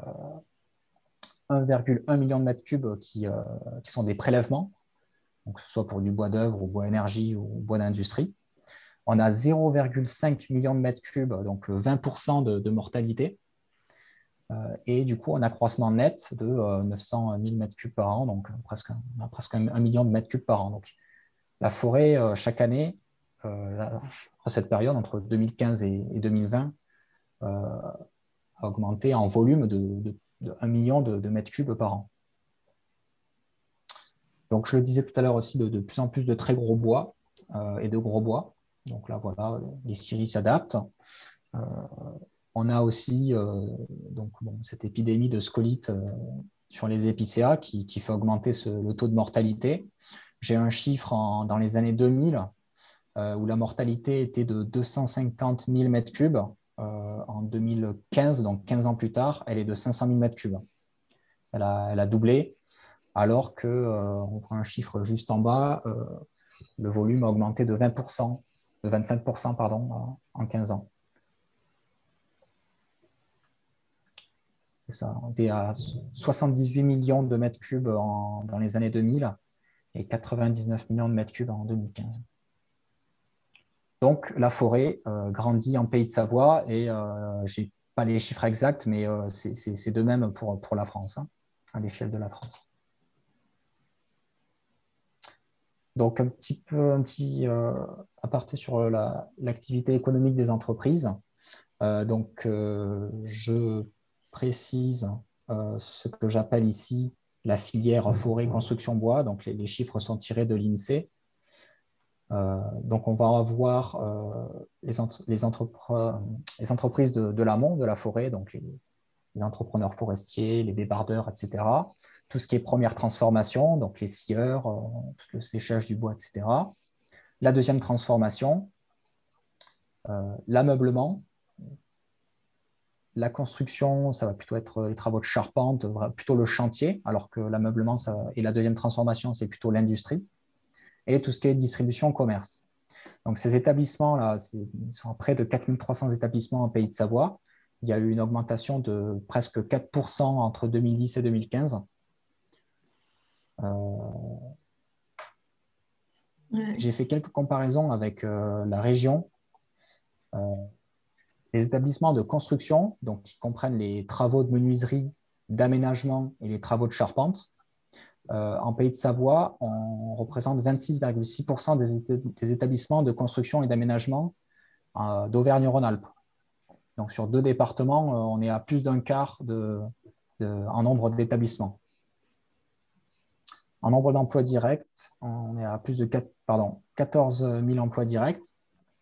1,1 million de mètres cubes qui sont des prélèvements, donc que ce soit pour du bois d'œuvre ou bois énergie ou bois d'industrie. On a 0,5 million de mètres cubes, donc 20% de mortalité. Et du coup, un accroissement net de 900 000 mètres cubes par an, donc presque 1 million de mètres cubes par an. Donc, la forêt, chaque année, à cette période, entre 2015 et 2020, a augmenté en volume de 1 million de mètres cubes par an. Donc, je le disais tout à l'heure aussi, de plus en plus de très gros bois. et de gros bois. Donc là, voilà, les scieries s'adaptent. On a aussi cette épidémie de scolite sur les épicéas qui fait augmenter le taux de mortalité. J'ai un chiffre dans les années 2000 où la mortalité était de 250 000 mètres cubes. En 2015, donc 15 ans plus tard, elle est de 500 000 mètres cubes. Elle a doublé, alors qu'on voit un chiffre juste en bas, le volume a augmenté de 20%, de 25% pardon, en 15 ans. Ça, on était à 78 millions de mètres cubes dans les années 2000 et 99 millions de mètres cubes en 2015. Donc, la forêt grandit en Pays de Savoie et je n'ai pas les chiffres exacts, mais c'est de même pour la France, hein, à l'échelle de la France. Donc, un petit aparté sur l'activité économique des entreprises. Je précise ce que j'appelle ici la filière forêt construction bois. Donc, les chiffres sont tirés de l'INSEE. Donc, on va avoir les entreprises de l'amont, de la forêt, donc les entrepreneurs forestiers, les débardeurs, etc. Tout ce qui est première transformation, donc les scieurs, tout le séchage du bois, etc. La deuxième transformation, l'ameublement. La construction, ça va plutôt être les travaux de charpente, plutôt le chantier, alors que l'ameublement et la deuxième transformation, c'est plutôt l'industrie. Et tout ce qui est distribution, commerce. Donc, ces établissements-là, ils sont à près de 4300 établissements en Pays de Savoie. Il y a eu une augmentation de presque 4% entre 2010 et 2015. J'ai fait quelques comparaisons avec la région. Les établissements de construction, donc qui comprennent les travaux de menuiserie, d'aménagement et les travaux de charpente, en Pays de Savoie, on représente 26,6% des établissements de construction et d'aménagement d'Auvergne-Rhône-Alpes. Donc, sur 2 départements, on est à plus d'un quart en nombre d'établissements. En nombre d'emplois directs, on est à plus de 14 000 emplois directs.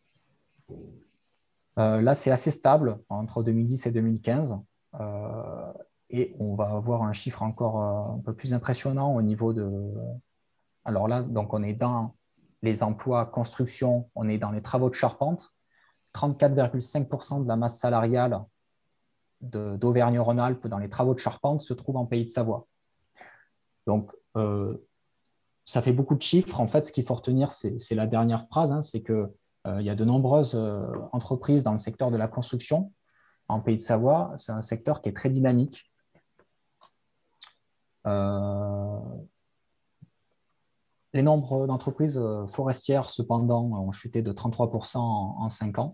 Là, c'est assez stable entre 2010 et 2015. Et on va avoir un chiffre encore un peu plus impressionnant au niveau de... Alors là, donc on est dans les emplois construction, on est dans les travaux de charpente. 34,5% de la masse salariale d'Auvergne-Rhône-Alpes dans les travaux de charpente se trouve en Pays de Savoie. Donc, ça fait beaucoup de chiffres. En fait, ce qu'il faut retenir, c'est la dernière phrase, hein, c'est qu'il y a de nombreuses entreprises dans le secteur de la construction en Pays de Savoie. C'est un secteur qui est très dynamique. Les nombres d'entreprises forestières, cependant, ont chuté de 33% en 5 ans.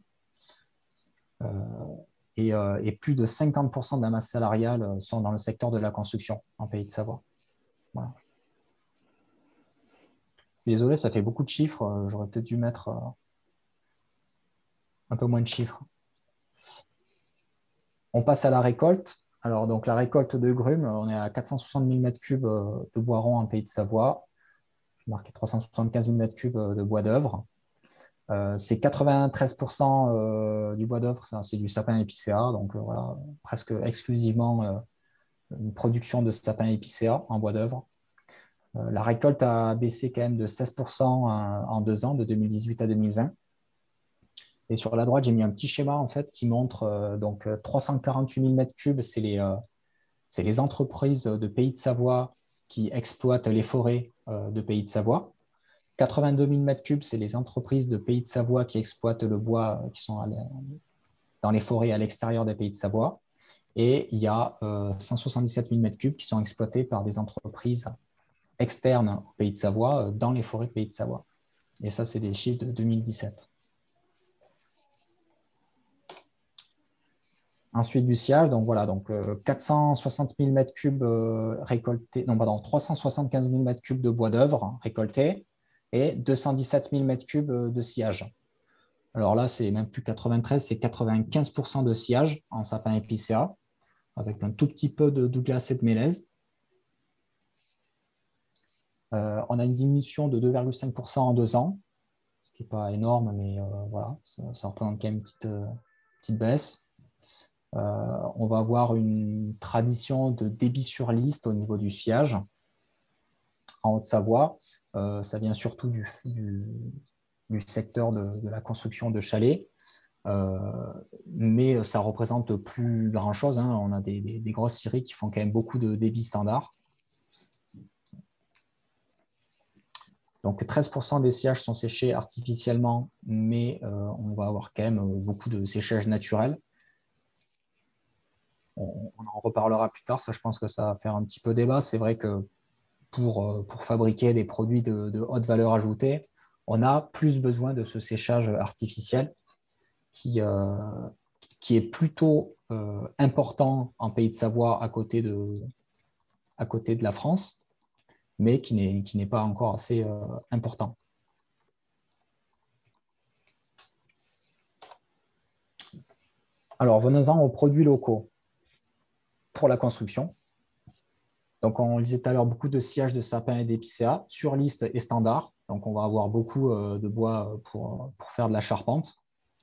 Et plus de 50% de la masse salariale sont dans le secteur de la construction en Pays de Savoie. Voilà. Je suis désolé, ça fait beaucoup de chiffres. J'aurais peut-être dû mettre un peu moins de chiffres. On passe à la récolte. Alors, donc, la récolte de grumes, on est à 460 000 m3 de bois rond en Pays de Savoie. J'ai marqué 375 000 m3 de bois d'œuvre. C'est 93% du bois d'œuvre, c'est du sapin épicéa, donc voilà, presque exclusivement une production de sapin épicéa en bois d'œuvre. La récolte a baissé quand même de 16% en 2 ans, de 2018 à 2020. Et sur la droite, j'ai mis un petit schéma en fait qui montre donc 348 000 m3, c'est les entreprises de Pays de Savoie qui exploitent les forêts de Pays de Savoie. 82 000 m3, c'est les entreprises de Pays de Savoie qui exploitent le bois qui sont dans les forêts à l'extérieur des Pays de Savoie. Et il y a 177 000 m3 qui sont exploités par des entreprises externes au Pays de Savoie dans les forêts de Pays de Savoie. Et ça, c'est des chiffres de 2017. Ensuite, du sciage, donc voilà, donc 460 000 m3 récoltés, non, pardon, 375 000 m3 de bois d'œuvre récoltés et 217 000 m3 de sciage. Alors là, c'est même plus 93, c'est 95% de sciage en sapin épicéa, avec un tout petit peu de douglas et de mélèze. On a une diminution de 2,5% en 2 ans. qui n'est pas énorme, mais voilà, ça représente quand même une petite baisse. On va avoir une tradition de débit sur liste au niveau du sciage. En Haute-Savoie, ça vient surtout du secteur de la construction de chalets, mais ça ne représente plus grand-chose. Hein. On a des grosses scieries qui font quand même beaucoup de débits standards. Donc 13% des sciages sont séchés artificiellement, mais on va avoir quand même beaucoup de séchage naturel. On en reparlera plus tard, ça je pense que ça va faire un petit peu débat. C'est vrai que pour fabriquer des produits de haute valeur ajoutée, on a plus besoin de ce séchage artificiel qui est plutôt important en Pays de Savoie à côté de la France, mais qui n'est pas encore assez important. Alors, venons-en aux produits locaux pour la construction. Donc, on disait tout à l'heure, beaucoup de sciage de sapin et d'épicéa sur liste et standard. Donc, on va avoir beaucoup de bois pour faire de la charpente.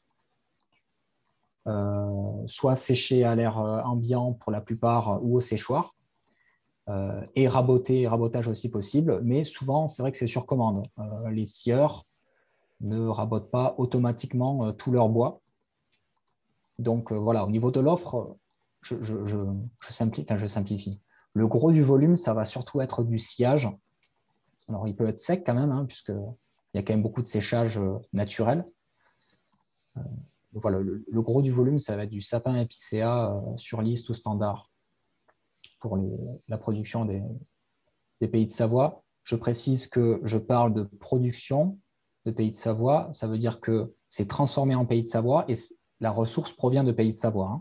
Soit séché à l'air ambiant pour la plupart ou au séchoir. Et rabotage aussi possible, mais souvent, c'est vrai que c'est sur commande. Les scieurs ne rabotent pas automatiquement tout leur bois. Donc, voilà, au niveau de l'offre, je simplifie. Le gros du volume, ça va surtout être du sciage. Alors, il peut être sec quand même, hein, puisqu'il y a quand même beaucoup de séchage naturel. Voilà, le gros du volume, ça va être du sapin épicéa sur liste ou standard pour la production des Pays de Savoie. Je précise que je parle de production de Pays de Savoie. Ça veut dire que c'est transformé en Pays de Savoie et la ressource provient de Pays de Savoie.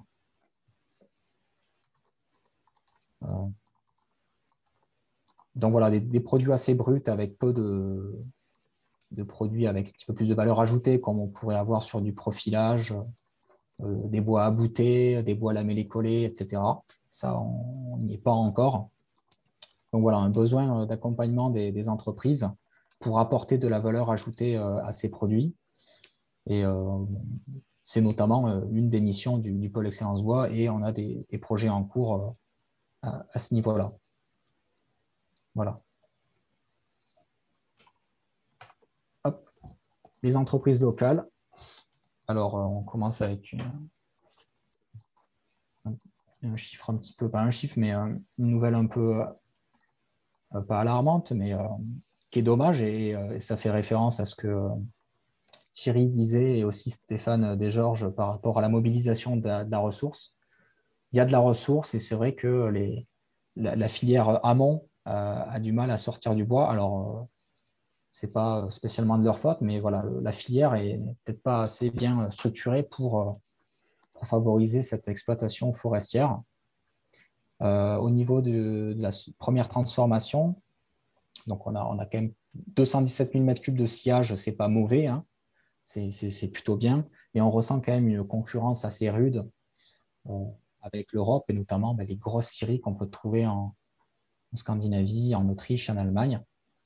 Hein. Donc voilà, des produits assez bruts avec peu de produits avec un petit peu plus de valeur ajoutée, comme on pourrait avoir sur du profilage, des bois aboutés, des bois lamellés-collés, etc. Ça, on n'y est pas encore. Donc voilà, un besoin d'accompagnement des entreprises pour apporter de la valeur ajoutée à ces produits. Et c'est notamment une des missions du pôle Excellence Bois et on a des projets en cours à ce niveau-là. Voilà. Hop. Les entreprises locales. Alors, on commence avec un chiffre un petit peu, pas un chiffre, mais une nouvelle un peu pas alarmante, mais qui est dommage et ça fait référence à ce que Thierry disait et aussi Stéphane Desgeorges par rapport à la mobilisation de la ressource. Il y a de la ressource et c'est vrai que la filière amont a du mal à sortir du bois. Alors, ce n'est pas spécialement de leur faute, mais voilà, la filière n'est peut-être pas assez bien structurée pour favoriser cette exploitation forestière. Au niveau de la première transformation, donc on a quand même 217 000 m3 de sciage, ce n'est pas mauvais, hein. C'est plutôt bien. Et on ressent quand même une concurrence assez rude avec l'Europe et notamment les grosses scieries qu'on peut trouver en Scandinavie, en Autriche, en Allemagne.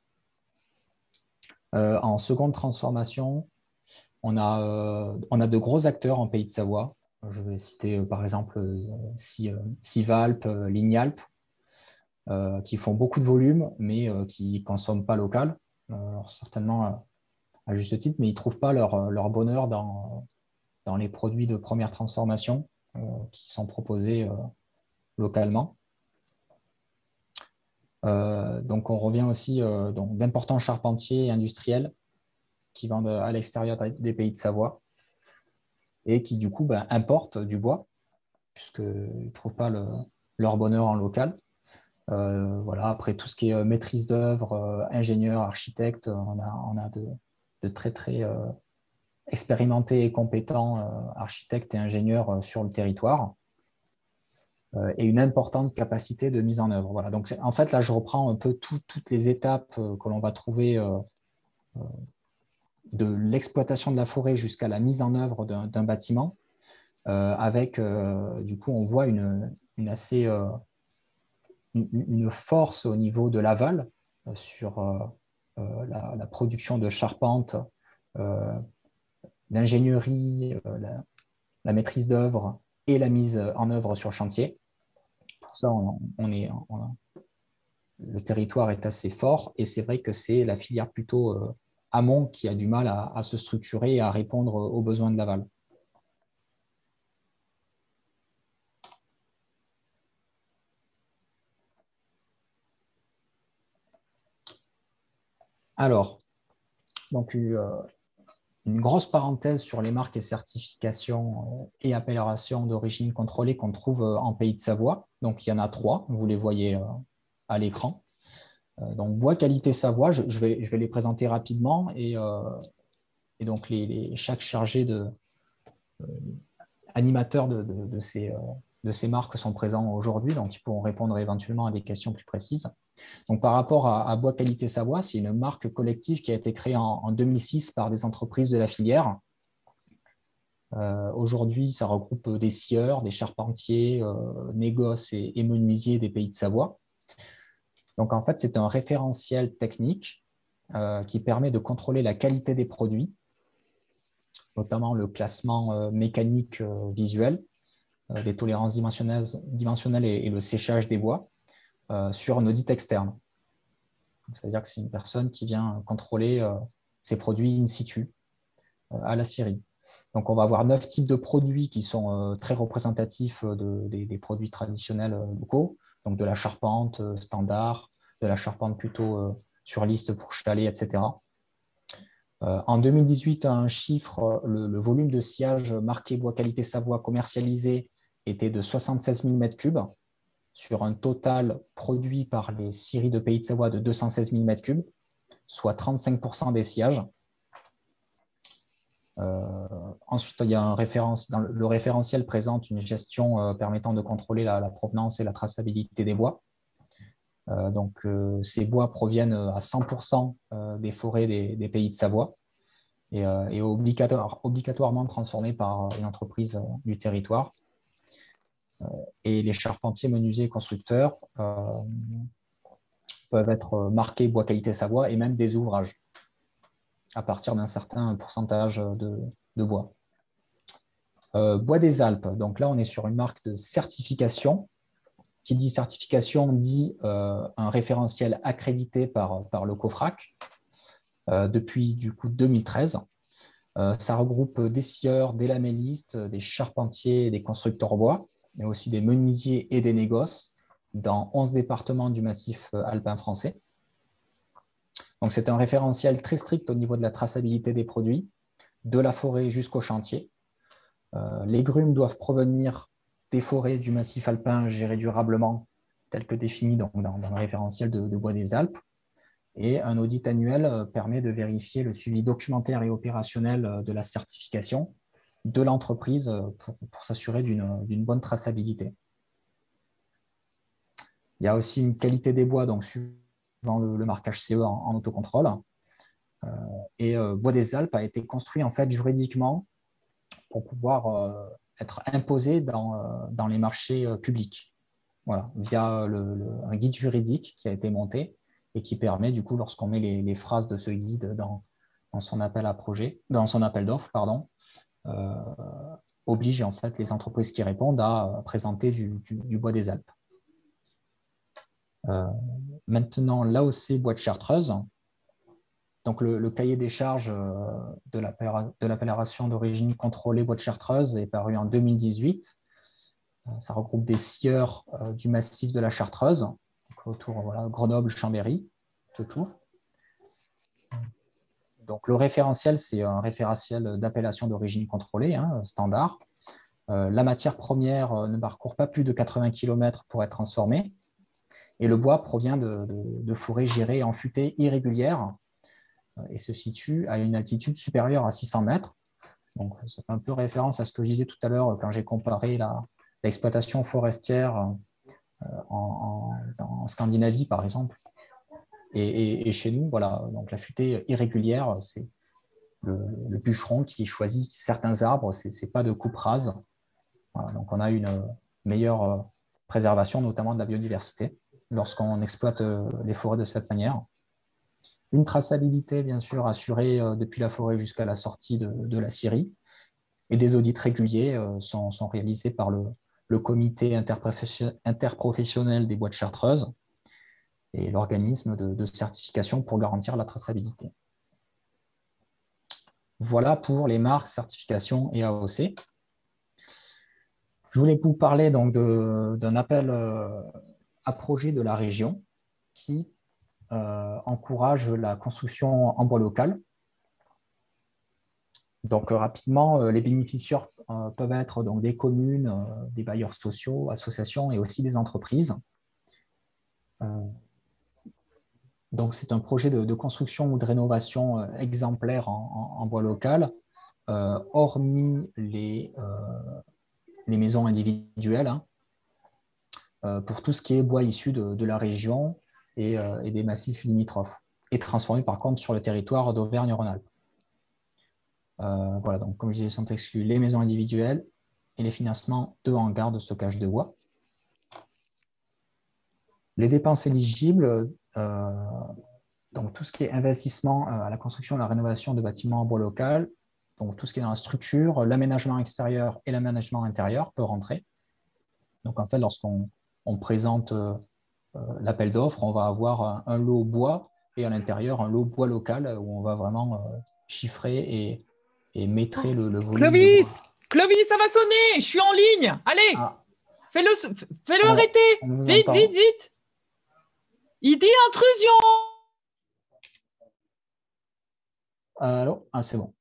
En seconde transformation, on a de gros acteurs en Pays de Savoie. Je vais citer par exemple Sivalp, Lignalp, qui font beaucoup de volume, mais qui ne consomment pas local. Alors, certainement à juste titre, mais ils ne trouvent pas leur bonheur dans les produits de première transformation qui sont proposés localement. Donc, on revient aussi d'importants charpentiers industriels qui vendent à l'extérieur des Pays de Savoie et qui, du coup, importent du bois puisqu'ils ne trouvent pas leur bonheur en local. Voilà. Après, tout ce qui est maîtrise d'œuvre, ingénieur, architecte, on a de très, très expérimentés et compétents architectes et ingénieurs sur le territoire et une importante capacité de mise en œuvre. Voilà. Donc, en fait, là, je reprends un peu toutes les étapes que l'on va trouver de l'exploitation de la forêt jusqu'à la mise en œuvre d'un bâtiment avec, du coup, on voit une force au niveau de l'aval sur la production de charpente l'ingénierie, la maîtrise d'œuvre et la mise en œuvre sur chantier. Pour ça, le territoire est assez fort et c'est vrai que c'est la filière plutôt amont qui a du mal à se structurer et à répondre aux besoins de l'aval. Alors, donc une grosse parenthèse sur les marques et certifications et appellations d'origine contrôlée qu'on trouve en Pays de Savoie. Donc, il y en a 3, vous les voyez à l'écran. Donc, Bois Qualité Savoie, je vais les présenter rapidement et donc chaque chargé animateur de ces marques sont présents aujourd'hui, donc ils pourront répondre éventuellement à des questions plus précises. Donc, par rapport à Bois Qualité Savoie, c'est une marque collective qui a été créée en 2006 par des entreprises de la filière. Aujourd'hui, ça regroupe des scieurs, des charpentiers, négoces et menuisiers des Pays de Savoie. Donc, en fait, c'est un référentiel technique qui permet de contrôler la qualité des produits, notamment le classement mécanique visuel, des tolérances dimensionnelles et le séchage des bois sur un audit externe. C'est-à-dire que c'est une personne qui vient contrôler ces produits in situ à la scierie. Donc, on va avoir 9 types de produits qui sont très représentatifs des produits traditionnels locaux, donc de la charpente standard, de la charpente plutôt sur liste pour chalet, etc. En 2018, un chiffre, le volume de sciage marqué Bois Qualité Savoie commercialisé était de 76 000 m3 sur un total produit par les scieries de Pays de Savoie de 216 000 m3, soit 35% des sciages. Ensuite, il y a le référentiel présente une gestion permettant de contrôler la provenance et la traçabilité des bois. Ces bois proviennent à 100% des forêts des Pays de Savoie et obligatoirement transformés par une entreprise du territoire. Et les charpentiers, menuisiers et constructeurs peuvent être marqués Bois Qualité Savoie et même des ouvrages à partir d'un certain pourcentage de bois. Bois des Alpes, donc là on est sur une marque de certification. Qui dit certification dit un référentiel accrédité par le COFRAC depuis du coup 2013. Ça regroupe des scieurs, des lamellistes, des charpentiers et des constructeurs bois, mais aussi des menuisiers et des négoces dans 11 départements du massif alpin français. Donc, c'est un référentiel très strict au niveau de la traçabilité des produits, de la forêt jusqu'au chantier. Les grumes doivent provenir des forêts du massif alpin gérées durablement, tel que défini dans le référentiel de Bois des Alpes. Et un audit annuel permet de vérifier le suivi documentaire et opérationnel de la certification de l'entreprise pour s'assurer d'une bonne traçabilité. Il y a aussi une qualité des bois, donc suivant le marquage CE en autocontrôle. Bois des Alpes a été construit en fait juridiquement pour pouvoir être imposé dans les marchés publics. Voilà, via un guide juridique qui a été monté et qui permet, du coup, lorsqu'on met les phrases de ce guide dans son appel à projet, dans son appel d'offres, pardon, oblige en fait les entreprises qui répondent à présenter du Bois des Alpes. Maintenant, l'AOC Bois de Chartreuse. Donc, le cahier des charges de l'appellation d'origine contrôlée Bois de Chartreuse est paru en 2018. Ça regroupe des scieurs du massif de la Chartreuse, autour Grenoble, Chambéry, tout autour. Donc, le référentiel, c'est un référentiel d'appellation d'origine contrôlée, standard. La matière première ne parcourt pas plus de 80 km pour être transformée. Et le bois provient de forêts gérées en futaies irrégulières et se situe à une altitude supérieure à 600 mètres. Donc, ça fait un peu référence à ce que je disais tout à l'heure quand j'ai comparé l'exploitation forestière en Scandinavie, par exemple. Et chez nous, voilà, donc la futaie irrégulière, c'est le bûcheron qui choisit certains arbres, ce n'est pas de coupe rase. Voilà, donc, on a une meilleure préservation, notamment de la biodiversité, lorsqu'on exploite les forêts de cette manière. Une traçabilité, bien sûr, assurée depuis la forêt jusqu'à la sortie de la scierie. Et des audits réguliers sont réalisés par le comité interprofessionnel des bois de Chartreuse et l'organisme de certification pour garantir la traçabilité. Voilà pour les marques, certifications et AOC. Je voulais vous parler donc d'un appel à projet de la région qui encourage la construction en bois local. Donc, rapidement, les bénéficiaires peuvent être donc, des communes, des bailleurs sociaux, associations et aussi des entreprises. Donc, c'est un projet de construction ou de rénovation exemplaire en bois local, hormis les maisons individuelles, hein, pour tout ce qui est bois issu de la région et des massifs limitrophes, et transformé par contre sur le territoire d'Auvergne-Rhône-Alpes. Voilà, donc comme je disais, sont exclus les maisons individuelles et les financements de hangars de stockage de bois. Les dépenses éligibles, donc tout ce qui est investissement à la construction et la rénovation de bâtiments en bois local, donc tout ce qui est dans la structure, l'aménagement extérieur et l'aménagement intérieur peut rentrer. Donc en fait, lorsqu'on présente l'appel d'offres, on va avoir un lot bois et à l'intérieur un lot bois local où on va vraiment chiffrer et maîtrer le volume. Clovis, ça va sonner, je suis en ligne. Allez, fais-le arrêter. Vite. Il dit intrusion. Allô, c'est bon.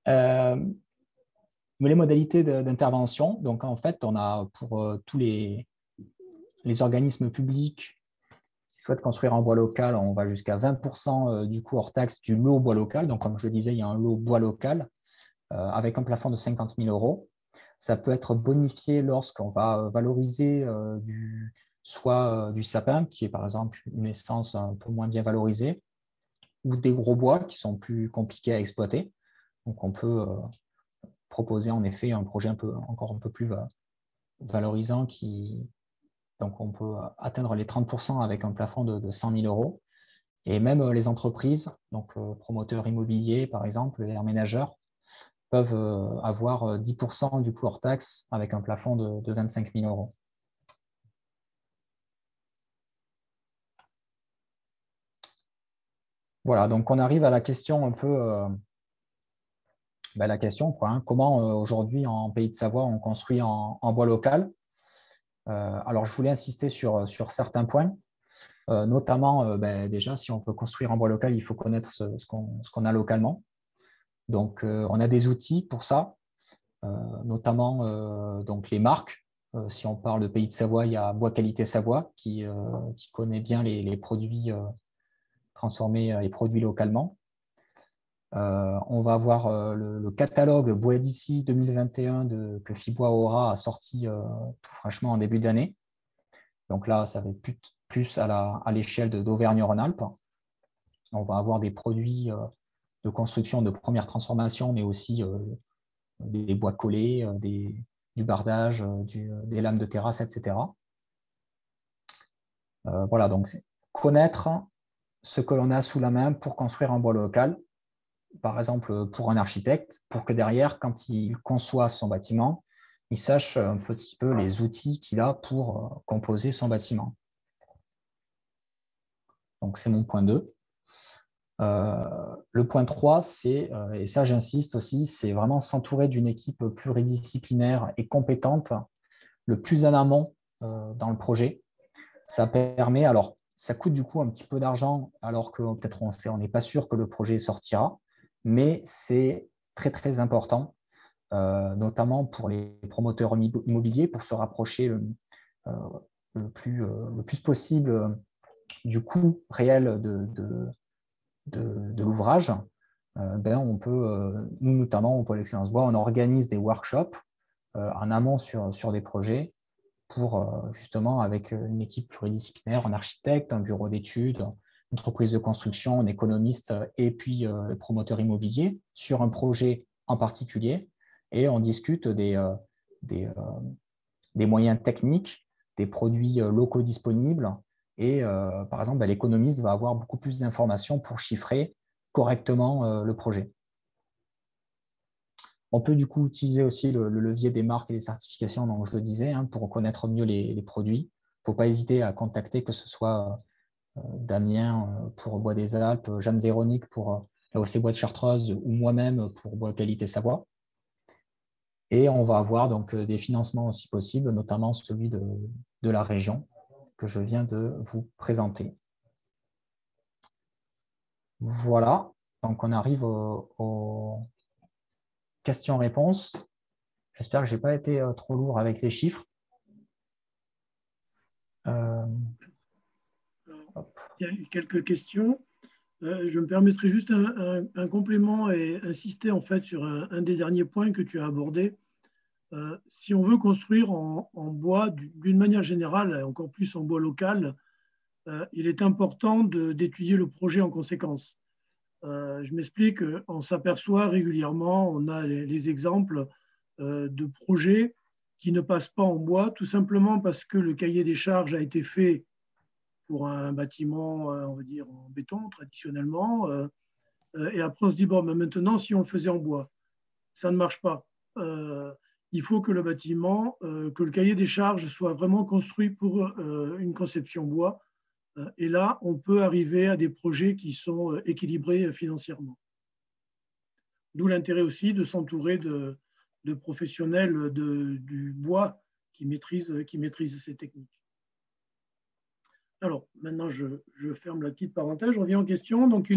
Les modalités d'intervention, donc en fait, on a pour tous les organismes publics qui souhaitent construire en bois local, on va jusqu'à 20% du coût hors taxe du lot bois local. Donc, comme je disais, il y a un lot bois local avec un plafond de 50 000 €. Ça peut être bonifié lorsqu'on va valoriser soit du sapin, qui est par exemple une essence un peu moins bien valorisée, ou des gros bois qui sont plus compliqués à exploiter. Donc, on peut proposer en effet un projet encore un peu plus valorisant donc on peut atteindre les 30% avec un plafond de 100 000 €. Et même les entreprises, donc promoteurs immobiliers par exemple, et aménageurs, peuvent avoir 10% du coût hors taxe avec un plafond de 25 000 €. Voilà, donc on arrive à la question un peu, la question, quoi, hein, comment aujourd'hui en Pays de Savoie on construit en bois local. Alors je voulais insister sur certains points, notamment déjà si on peut construire en bois local, il faut connaître ce qu'on a localement. Donc on a des outils pour ça, notamment donc les marques. Si on parle de Pays de Savoie, il y a Bois Qualité Savoie qui connaît bien les produits transformés et produits localement. On va avoir le catalogue Bois d'ici 2021 que Fibois Aura a sorti tout fraîchement en début d'année. Donc là, ça va être plus à l'échelle d'Auvergne-Rhône-Alpes. On va avoir des produits de construction de première transformation, mais aussi des bois collés, du bardage, des lames de terrasse, etc. Voilà, donc c'est connaître ce que l'on a sous la main pour construire un bois local, par exemple pour un architecte, pour que derrière, quand il conçoit son bâtiment, il sache un petit peu les outils qu'il a pour composer son bâtiment. Donc c'est mon point 2. Le point 3, c'est, et ça j'insiste aussi, c'est vraiment s'entourer d'une équipe pluridisciplinaire et compétente le plus en amont dans le projet. Ça permet, alors ça coûte du coup un petit peu d'argent alors que peut-être on n'est pas sûr que le projet sortira, mais c'est très très important, notamment pour les promoteurs immobiliers, pour se rapprocher le plus possible du coût réel de l'ouvrage. On peut, nous notamment au Pôle Excellence Bois, on organise des workshops en amont sur des projets pour justement avec une équipe pluridisciplinaire, un architecte, un bureau d'études, une entreprise de construction, un économiste et puis le promoteur immobilier sur un projet en particulier, et on discute des moyens techniques, des produits locaux disponibles Et par exemple, l'économiste va avoir beaucoup plus d'informations pour chiffrer correctement le projet. On peut du coup utiliser aussi le levier des marques et des certifications, dont je le disais, pour connaître mieux les produits. Il ne faut pas hésiter à contacter, que ce soit Damien pour Bois des Alpes, Jeanne-Véronique pour la OC Bois de Chartreuse ou moi-même pour Bois Qualité Savoie. Et on va avoir donc des financements aussi possibles, notamment celui de la région que je viens de vous présenter. Voilà, donc on arrive aux questions-réponses. J'espère que je n'ai pas été trop lourd avec les chiffres. Il y a eu quelques questions. Je me permettrai juste un complément et insister en fait sur un des derniers points que tu as abordé. Si on veut construire en bois d'une manière générale, et encore plus en bois local, il est important d'étudier le projet en conséquence. Je m'explique, on s'aperçoit régulièrement, on a les exemples de projets qui ne passent pas en bois, tout simplement parce que le cahier des charges a été fait pour un bâtiment, on va dire, en béton traditionnellement. Et après, on se dit, bon, mais maintenant, si on le faisait en bois, ça ne marche pas. Il faut que le bâtiment, que le cahier des charges soit vraiment construit pour une conception bois. Et là, on peut arriver à des projets qui sont équilibrés financièrement. D'où l'intérêt aussi de s'entourer de professionnels du bois qui maîtrisent ces techniques. Alors, maintenant, je ferme la petite parenthèse, je reviens en question. Donc,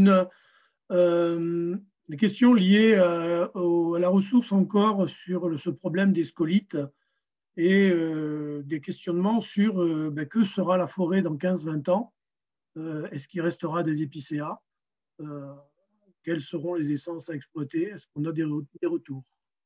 des questions liées à la ressource encore sur ce problème des scolites et des questionnements sur que sera la forêt dans 15-20 ans. Est-ce qu'il restera des épicéas? Quelles seront les essences à exploiter? Est-ce qu'on a des retours?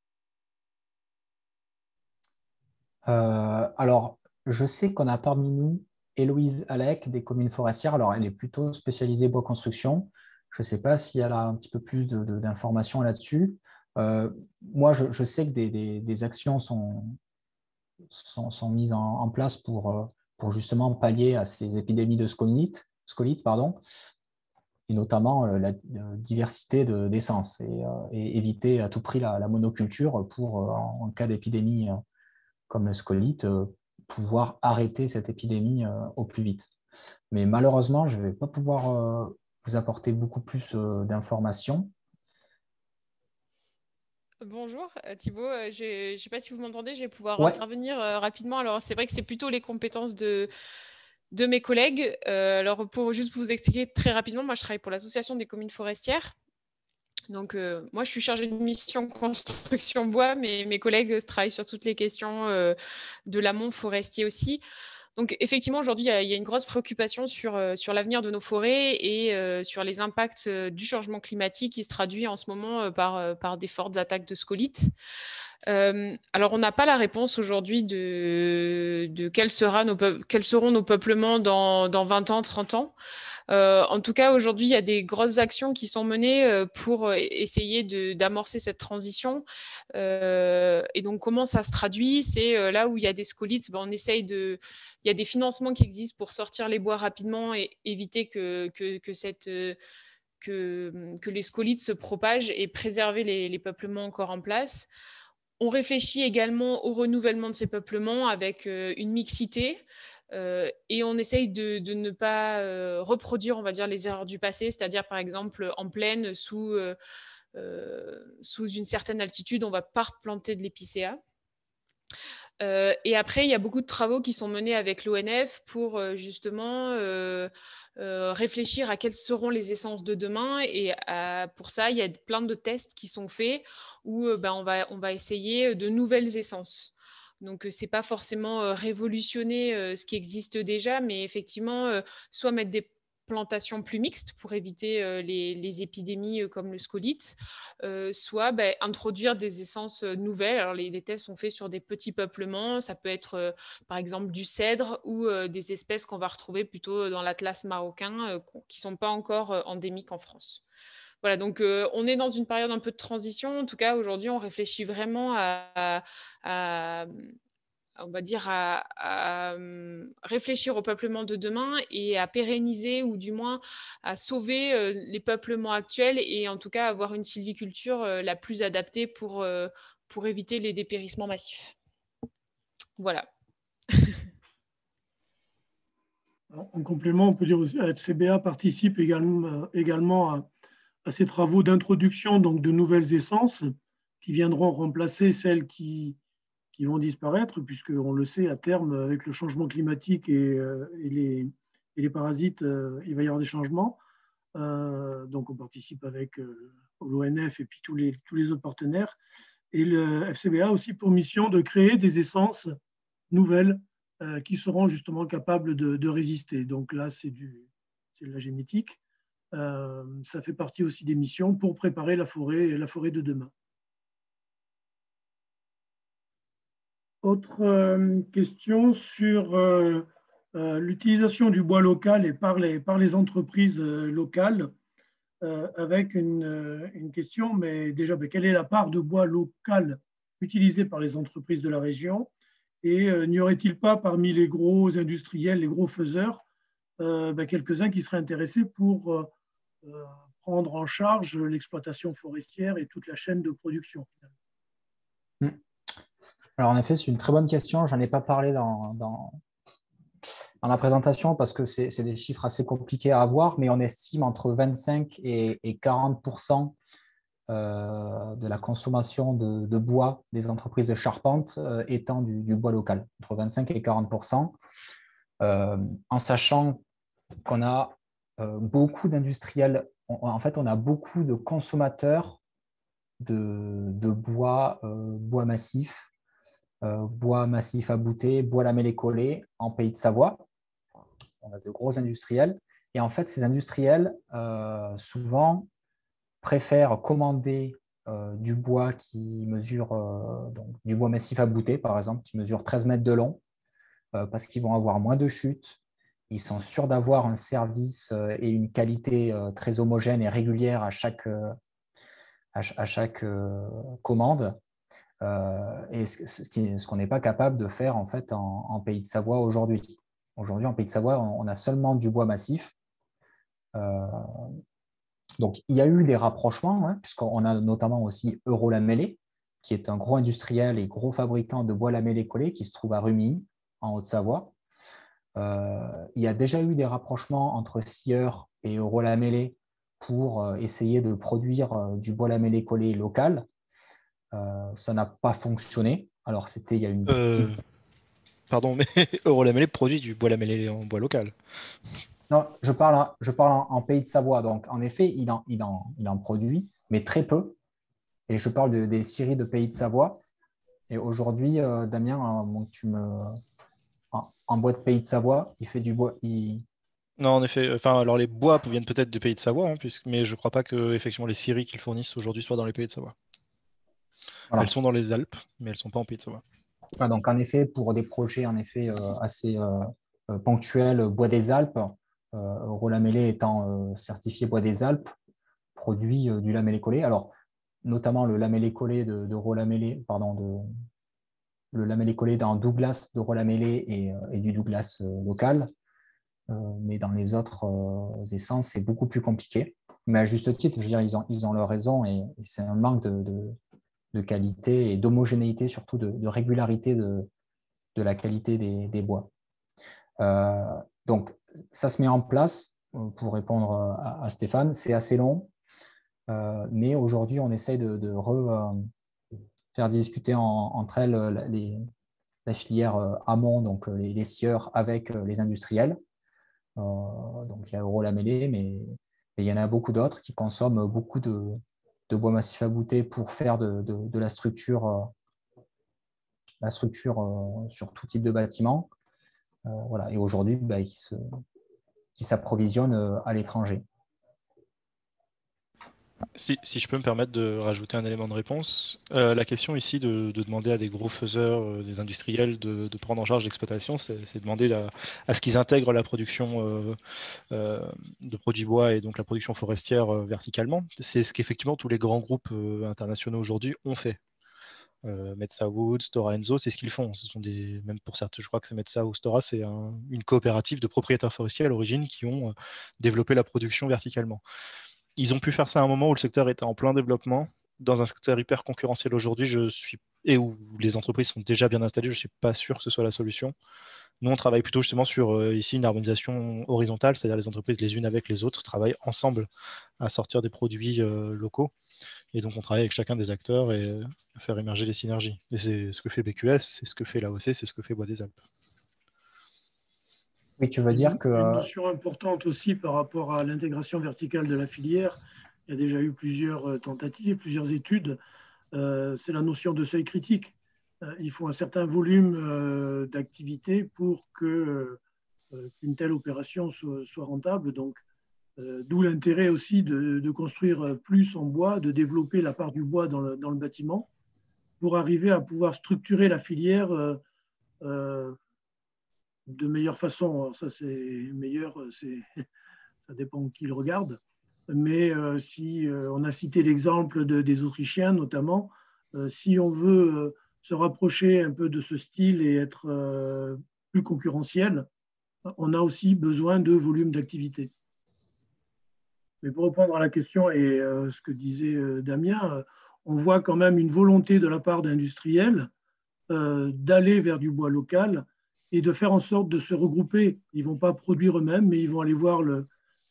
Alors, je sais qu'on a parmi nous Héloïse Alec des communes forestières. Alors, elle est plutôt spécialisée bois construction. Je ne sais pas si elle a un petit peu plus d'informations là-dessus. Moi, je sais que des actions sont mises en place pour justement pallier à ces épidémies de scolite, et notamment la diversité d'essences et éviter à tout prix la monoculture pour, en cas d'épidémie comme le scolite, pouvoir arrêter cette épidémie au plus vite. Mais malheureusement, je ne vais pas pouvoir vous apporter beaucoup plus d'informations. Bonjour Thibaut, je ne sais pas si vous m'entendez, je vais pouvoir Ouais. intervenir rapidement. Alors c'est vrai que c'est plutôt les compétences de mes collègues. Alors pour juste vous expliquer très rapidement, moi je travaille pour l'association des communes forestières. Donc moi je suis chargée de mission construction bois, mais mes collègues travaillent sur toutes les questions de l'amont forestier aussi. Donc, effectivement, aujourd'hui, il y a une grosse préoccupation sur l'avenir de nos forêts et sur les impacts du changement climatique qui se traduit en ce moment par des fortes attaques de scolites. Alors, on n'a pas la réponse aujourd'hui de quels seront nos peuplements dans 20 ans, 30 ans. En tout cas, aujourd'hui, il y a des grosses actions qui sont menées pour essayer d'amorcer cette transition. Et donc, comment ça se traduit? C'est là où il y a des scolites, on essaye il y a des financements qui existent pour sortir les bois rapidement et éviter que les scolites se propagent et préserver les peuplements encore en place. On réfléchit également au renouvellement de ces peuplements avec une mixité. Et on essaye de ne pas reproduire, on va dire, les erreurs du passé, c'est-à-dire par exemple en plaine, sous une certaine altitude, on ne va pas replanter de l'épicéa. Et après, il y a beaucoup de travaux qui sont menés avec l'ONF pour justement réfléchir à quelles seront les essences de demain. Et pour ça, il y a plein de tests qui sont faits où on va essayer de nouvelles essences. Donc, ce n'est pas forcément révolutionner ce qui existe déjà, mais effectivement, soit mettre des plantations plus mixtes pour éviter les épidémies comme le scolite, soit introduire des essences nouvelles. Alors, les tests sont faits sur des petits peuplements. Ça peut être, par exemple, du cèdre ou des espèces qu'on va retrouver plutôt dans l'Atlas marocain qui ne sont pas encore endémiques en France. Voilà, donc on est dans une période un peu de transition. En tout cas, aujourd'hui, on réfléchit vraiment à on va dire, à réfléchir au peuplement de demain et à pérenniser ou du moins à sauver les peuplements actuels et en tout cas avoir une sylviculture la plus adaptée pour éviter les dépérissements massifs. Voilà. En complément, on peut dire que la FCBA participe également à ces travaux d'introduction donc de nouvelles essences qui viendront remplacer celles qui vont disparaître, puisqu'on le sait, à terme, avec le changement climatique et les parasites, il va y avoir des changements. Donc, on participe avec l'ONF et puis tous les autres partenaires. Et le FCBA a aussi pour mission de créer des essences nouvelles qui seront justement capables de résister. Donc là, c'est de la génétique. Ça fait partie aussi des missions pour préparer la forêt de demain. Autre question sur l'utilisation du bois local et par les entreprises locales, avec une question, mais déjà, quelle est la part de bois local utilisée par les entreprises de la région? Et n'y aurait-il pas parmi les gros industriels, les gros faiseurs, quelques-uns qui seraient intéressés pour prendre en charge l'exploitation forestière et toute la chaîne de production? Alors en effet, c'est une très bonne question. Je n'en ai pas parlé dans la présentation parce que c'est des chiffres assez compliqués à avoir, mais on estime entre 25 et 40% de la consommation de bois des entreprises de charpente étant du bois local, entre 25 et 40%, en sachant qu'on a beaucoup d'industriels. En fait, on a beaucoup de consommateurs de bois, bois massif, bois massif à bouter, bois lamellé-collé en Pays de Savoie. On a de gros industriels. Et en fait, ces industriels, souvent, préfèrent commander du bois qui mesure, donc, du bois massif à bouter, par exemple, qui mesure 13 mètres de long, parce qu'ils vont avoir moins de chutes. Ils sont sûrs d'avoir un service et une qualité très homogène et régulière à chaque commande. Et ce qu'on n'est pas capable de faire en fait en Pays de Savoie aujourd'hui. Aujourd'hui, en Pays de Savoie, on a seulement du bois massif. Donc, il y a eu des rapprochements, hein, puisqu'on a notamment aussi Eurolamellé, qui est un gros industriel et gros fabricant de bois lamellé collé qui se trouve à Rumilly, en Haute-Savoie. Il y a déjà eu des rapprochements entre Sieur et Eurolamellé pour essayer de produire du bois lamellé collé local. Ça n'a pas fonctionné. Alors, c'était il y a une petite... Pardon, mais Eurolamellé produit du bois lamellé en bois local. Non, je parle en Pays de Savoie. Donc, en effet, il en produit, mais très peu. Et je parle des scieries de Pays de Savoie. Et aujourd'hui, Damien, en bois de Pays de Savoie, il fait du bois. Non, en effet. Enfin, alors les bois viennent peut-être du Pays de Savoie, hein, mais je ne crois pas que effectivement les scieries qu'ils fournissent aujourd'hui soient dans les Pays de Savoie. Voilà. Elles sont dans les Alpes, mais elles ne sont pas en Pays de Savoie. Voilà, donc, en effet, pour des projets en effet assez ponctuels, Bois des Alpes, Eurolamellé étant certifié Bois des Alpes, produit du lamellé collé. Alors, notamment le lamellé collé de Eurolamellé, le lamellé collé dans Douglas d'Eurolamellé et du Douglas local. Mais dans les autres essences, c'est beaucoup plus compliqué. Mais à juste titre, je veux dire, ils ont leur raison et c'est un manque de qualité et d'homogénéité, surtout de régularité de la qualité des bois. Donc, ça se met en place, pour répondre à Stéphane, c'est assez long, mais aujourd'hui, on essaye de faire discuter entre elles la filière amont, donc les scieurs avec les industriels. Donc, il y a Eurolamellé, mais il y en a beaucoup d'autres qui consomment beaucoup de bois massif à bouter pour faire de la structure sur tout type de bâtiment. Voilà. Et aujourd'hui, qui s'approvisionnent à l'étranger. Si je peux me permettre de rajouter un élément de réponse, la question ici de demander à des gros faiseurs, des industriels de prendre en charge l'exploitation, c'est demander à ce qu'ils intègrent la production de produits bois et donc la production forestière verticalement. C'est ce qu'effectivement tous les grands groupes internationaux aujourd'hui ont fait. Metsa Wood, Stora Enso, c'est ce qu'ils font. Ce sont même pour certains, je crois que c'est Metsa ou Stora, c'est une coopérative de propriétaires forestiers à l'origine qui ont développé la production verticalement. Ils ont pu faire ça à un moment où le secteur était en plein développement, dans un secteur hyper concurrentiel aujourd'hui, et où les entreprises sont déjà bien installées, je ne suis pas sûr que ce soit la solution. Nous, on travaille plutôt justement sur ici une harmonisation horizontale, c'est-à-dire les entreprises les unes avec les autres travaillent ensemble à sortir des produits locaux. Et donc, on travaille avec chacun des acteurs et à faire émerger les synergies. Et c'est ce que fait BQS, c'est ce que fait l'AOC, c'est ce que fait Bois des Alpes. Oui, tu veux dire que... Une notion importante aussi par rapport à l'intégration verticale de la filière, il y a déjà eu plusieurs tentatives, plusieurs études, c'est la notion de seuil critique. Il faut un certain volume d'activité pour qu'une telle opération soit rentable. Donc, d'où l'intérêt aussi de construire plus en bois, de développer la part du bois dans le bâtiment pour arriver à pouvoir structurer la filière de meilleure façon. Alors ça, c'est meilleur, ça dépend qui le regarde. Mais si on a cité l'exemple des Autrichiens notamment, si on veut se rapprocher un peu de ce style et être plus concurrentiel, on a aussi besoin de volume d'activité. Mais pour répondre à la question et ce que disait Damien, on voit quand même une volonté de la part d'industriels d'aller vers du bois local et de faire en sorte de se regrouper. Ils ne vont pas produire eux-mêmes, mais ils vont aller voir le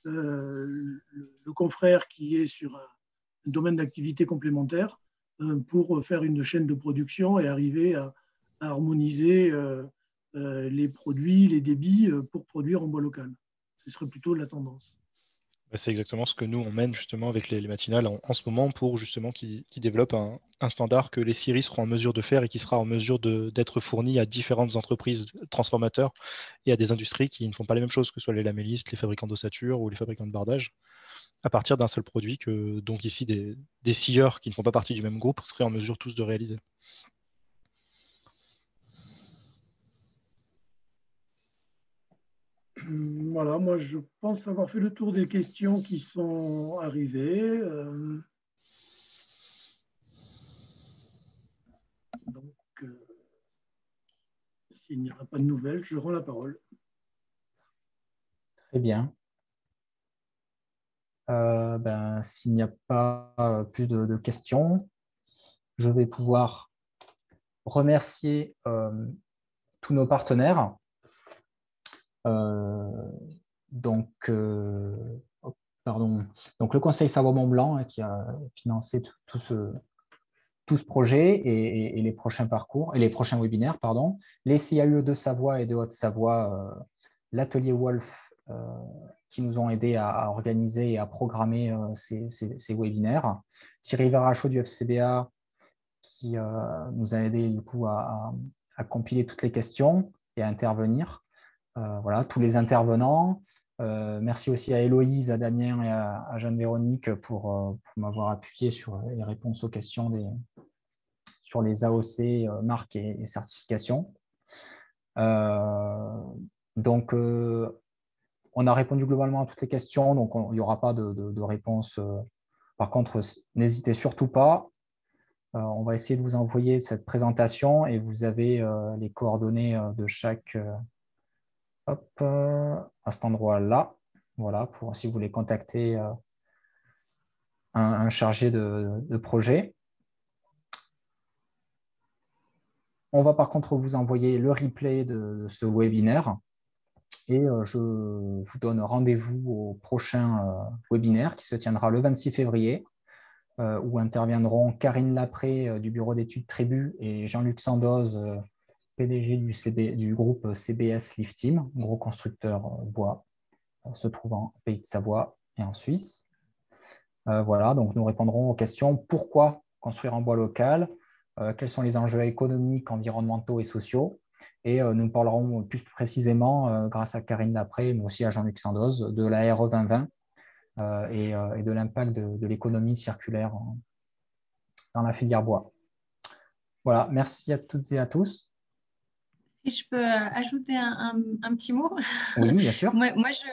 confrère qui est sur un domaine d'activité complémentaire pour faire une chaîne de production et arriver à harmoniser les produits, les débits pour produire en bois local. Ce serait plutôt la tendance. C'est exactement ce que nous, on mène justement avec les matinales en ce moment pour justement qui développent un standard que les scieries seront en mesure de faire et qui sera en mesure d'être fourni à différentes entreprises transformateurs et à des industries qui ne font pas les mêmes choses, que ce soit les lamellistes, les fabricants d'ossature ou les fabricants de bardage, à partir d'un seul produit que donc ici des scieurs qui ne font pas partie du même groupe seraient en mesure tous de réaliser. Voilà, moi je pense avoir fait le tour des questions qui sont arrivées. Donc, s'il n'y aura pas de nouvelles, je rends la parole. Très bien. S'il n'y a pas plus de questions, je vais pouvoir remercier tous nos partenaires. Donc le Conseil Savoie Mont Blanc qui a financé tout ce projet et les prochains parcours et les prochains webinaires, les CAUE de Savoie et de Haute-Savoie, l'atelier Wolf qui nous ont aidés à organiser et à programmer ces webinaires, Thierry Verachot du FCBA qui nous a aidés du coup à compiler toutes les questions et à intervenir. Voilà, tous les intervenants. Merci aussi à Héloïse, à Damien et à Jeanne-Véronique pour m'avoir appuyé sur les réponses aux questions sur les AOC, marques et certifications. Donc, on a répondu globalement à toutes les questions, donc il n'y aura pas de réponse. Par contre, n'hésitez surtout pas. On va essayer de vous envoyer cette présentation et vous avez les coordonnées de chaque... à cet endroit-là, voilà, pour si vous voulez contacter un chargé de projet. On va par contre vous envoyer le replay de ce webinaire et je vous donne rendez-vous au prochain webinaire qui se tiendra le 26 février où interviendront Karine Lapré du bureau d'études Trébu et Jean-Luc Sandoz, PDG du groupe CBS Lift Team, gros constructeur bois, se trouvant au Pays de Savoie et en Suisse. Voilà, donc nous répondrons aux questions pourquoi construire en bois local, quels sont les enjeux économiques, environnementaux et sociaux, et nous parlerons plus précisément, grâce à Karine Lapré, mais aussi à Jean-Luc Sandoz, de la RE 2020 et de l'impact de l'économie circulaire dans la filière bois. Voilà, merci à toutes et à tous. Si je peux ajouter un petit mot. Oui, bien sûr. moi,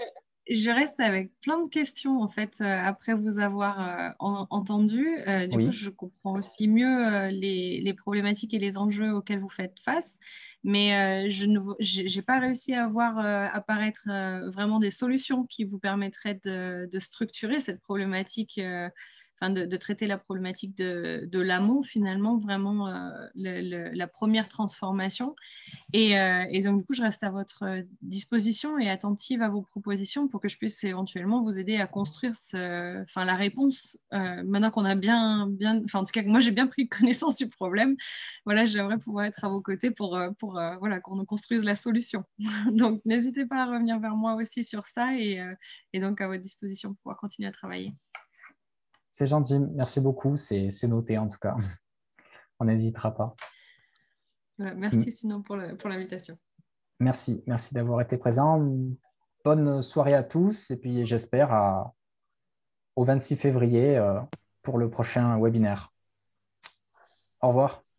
je reste avec plein de questions en fait après vous avoir entendu. Du coup, je comprends aussi mieux les problématiques et les enjeux auxquels vous faites face, mais je n'ai pas réussi à voir apparaître vraiment des solutions qui vous permettraient de structurer cette problématique. De traiter la problématique de l'amont, finalement, vraiment la première transformation. Et donc, du coup, je reste à votre disposition et attentive à vos propositions pour que je puisse éventuellement vous aider à construire la réponse. Maintenant qu'on a en tout cas, moi, j'ai bien pris connaissance du problème. Voilà, j'aimerais pouvoir être à vos côtés pour qu'on construise la solution. Donc, n'hésitez pas à revenir vers moi aussi sur ça et donc à votre disposition pour pouvoir continuer à travailler. C'est gentil, merci beaucoup, c'est noté en tout cas. On n'hésitera pas. Merci sinon pour l'invitation. Merci d'avoir été présent. Bonne soirée à tous et puis j'espère au 26 février pour le prochain webinaire. Au revoir.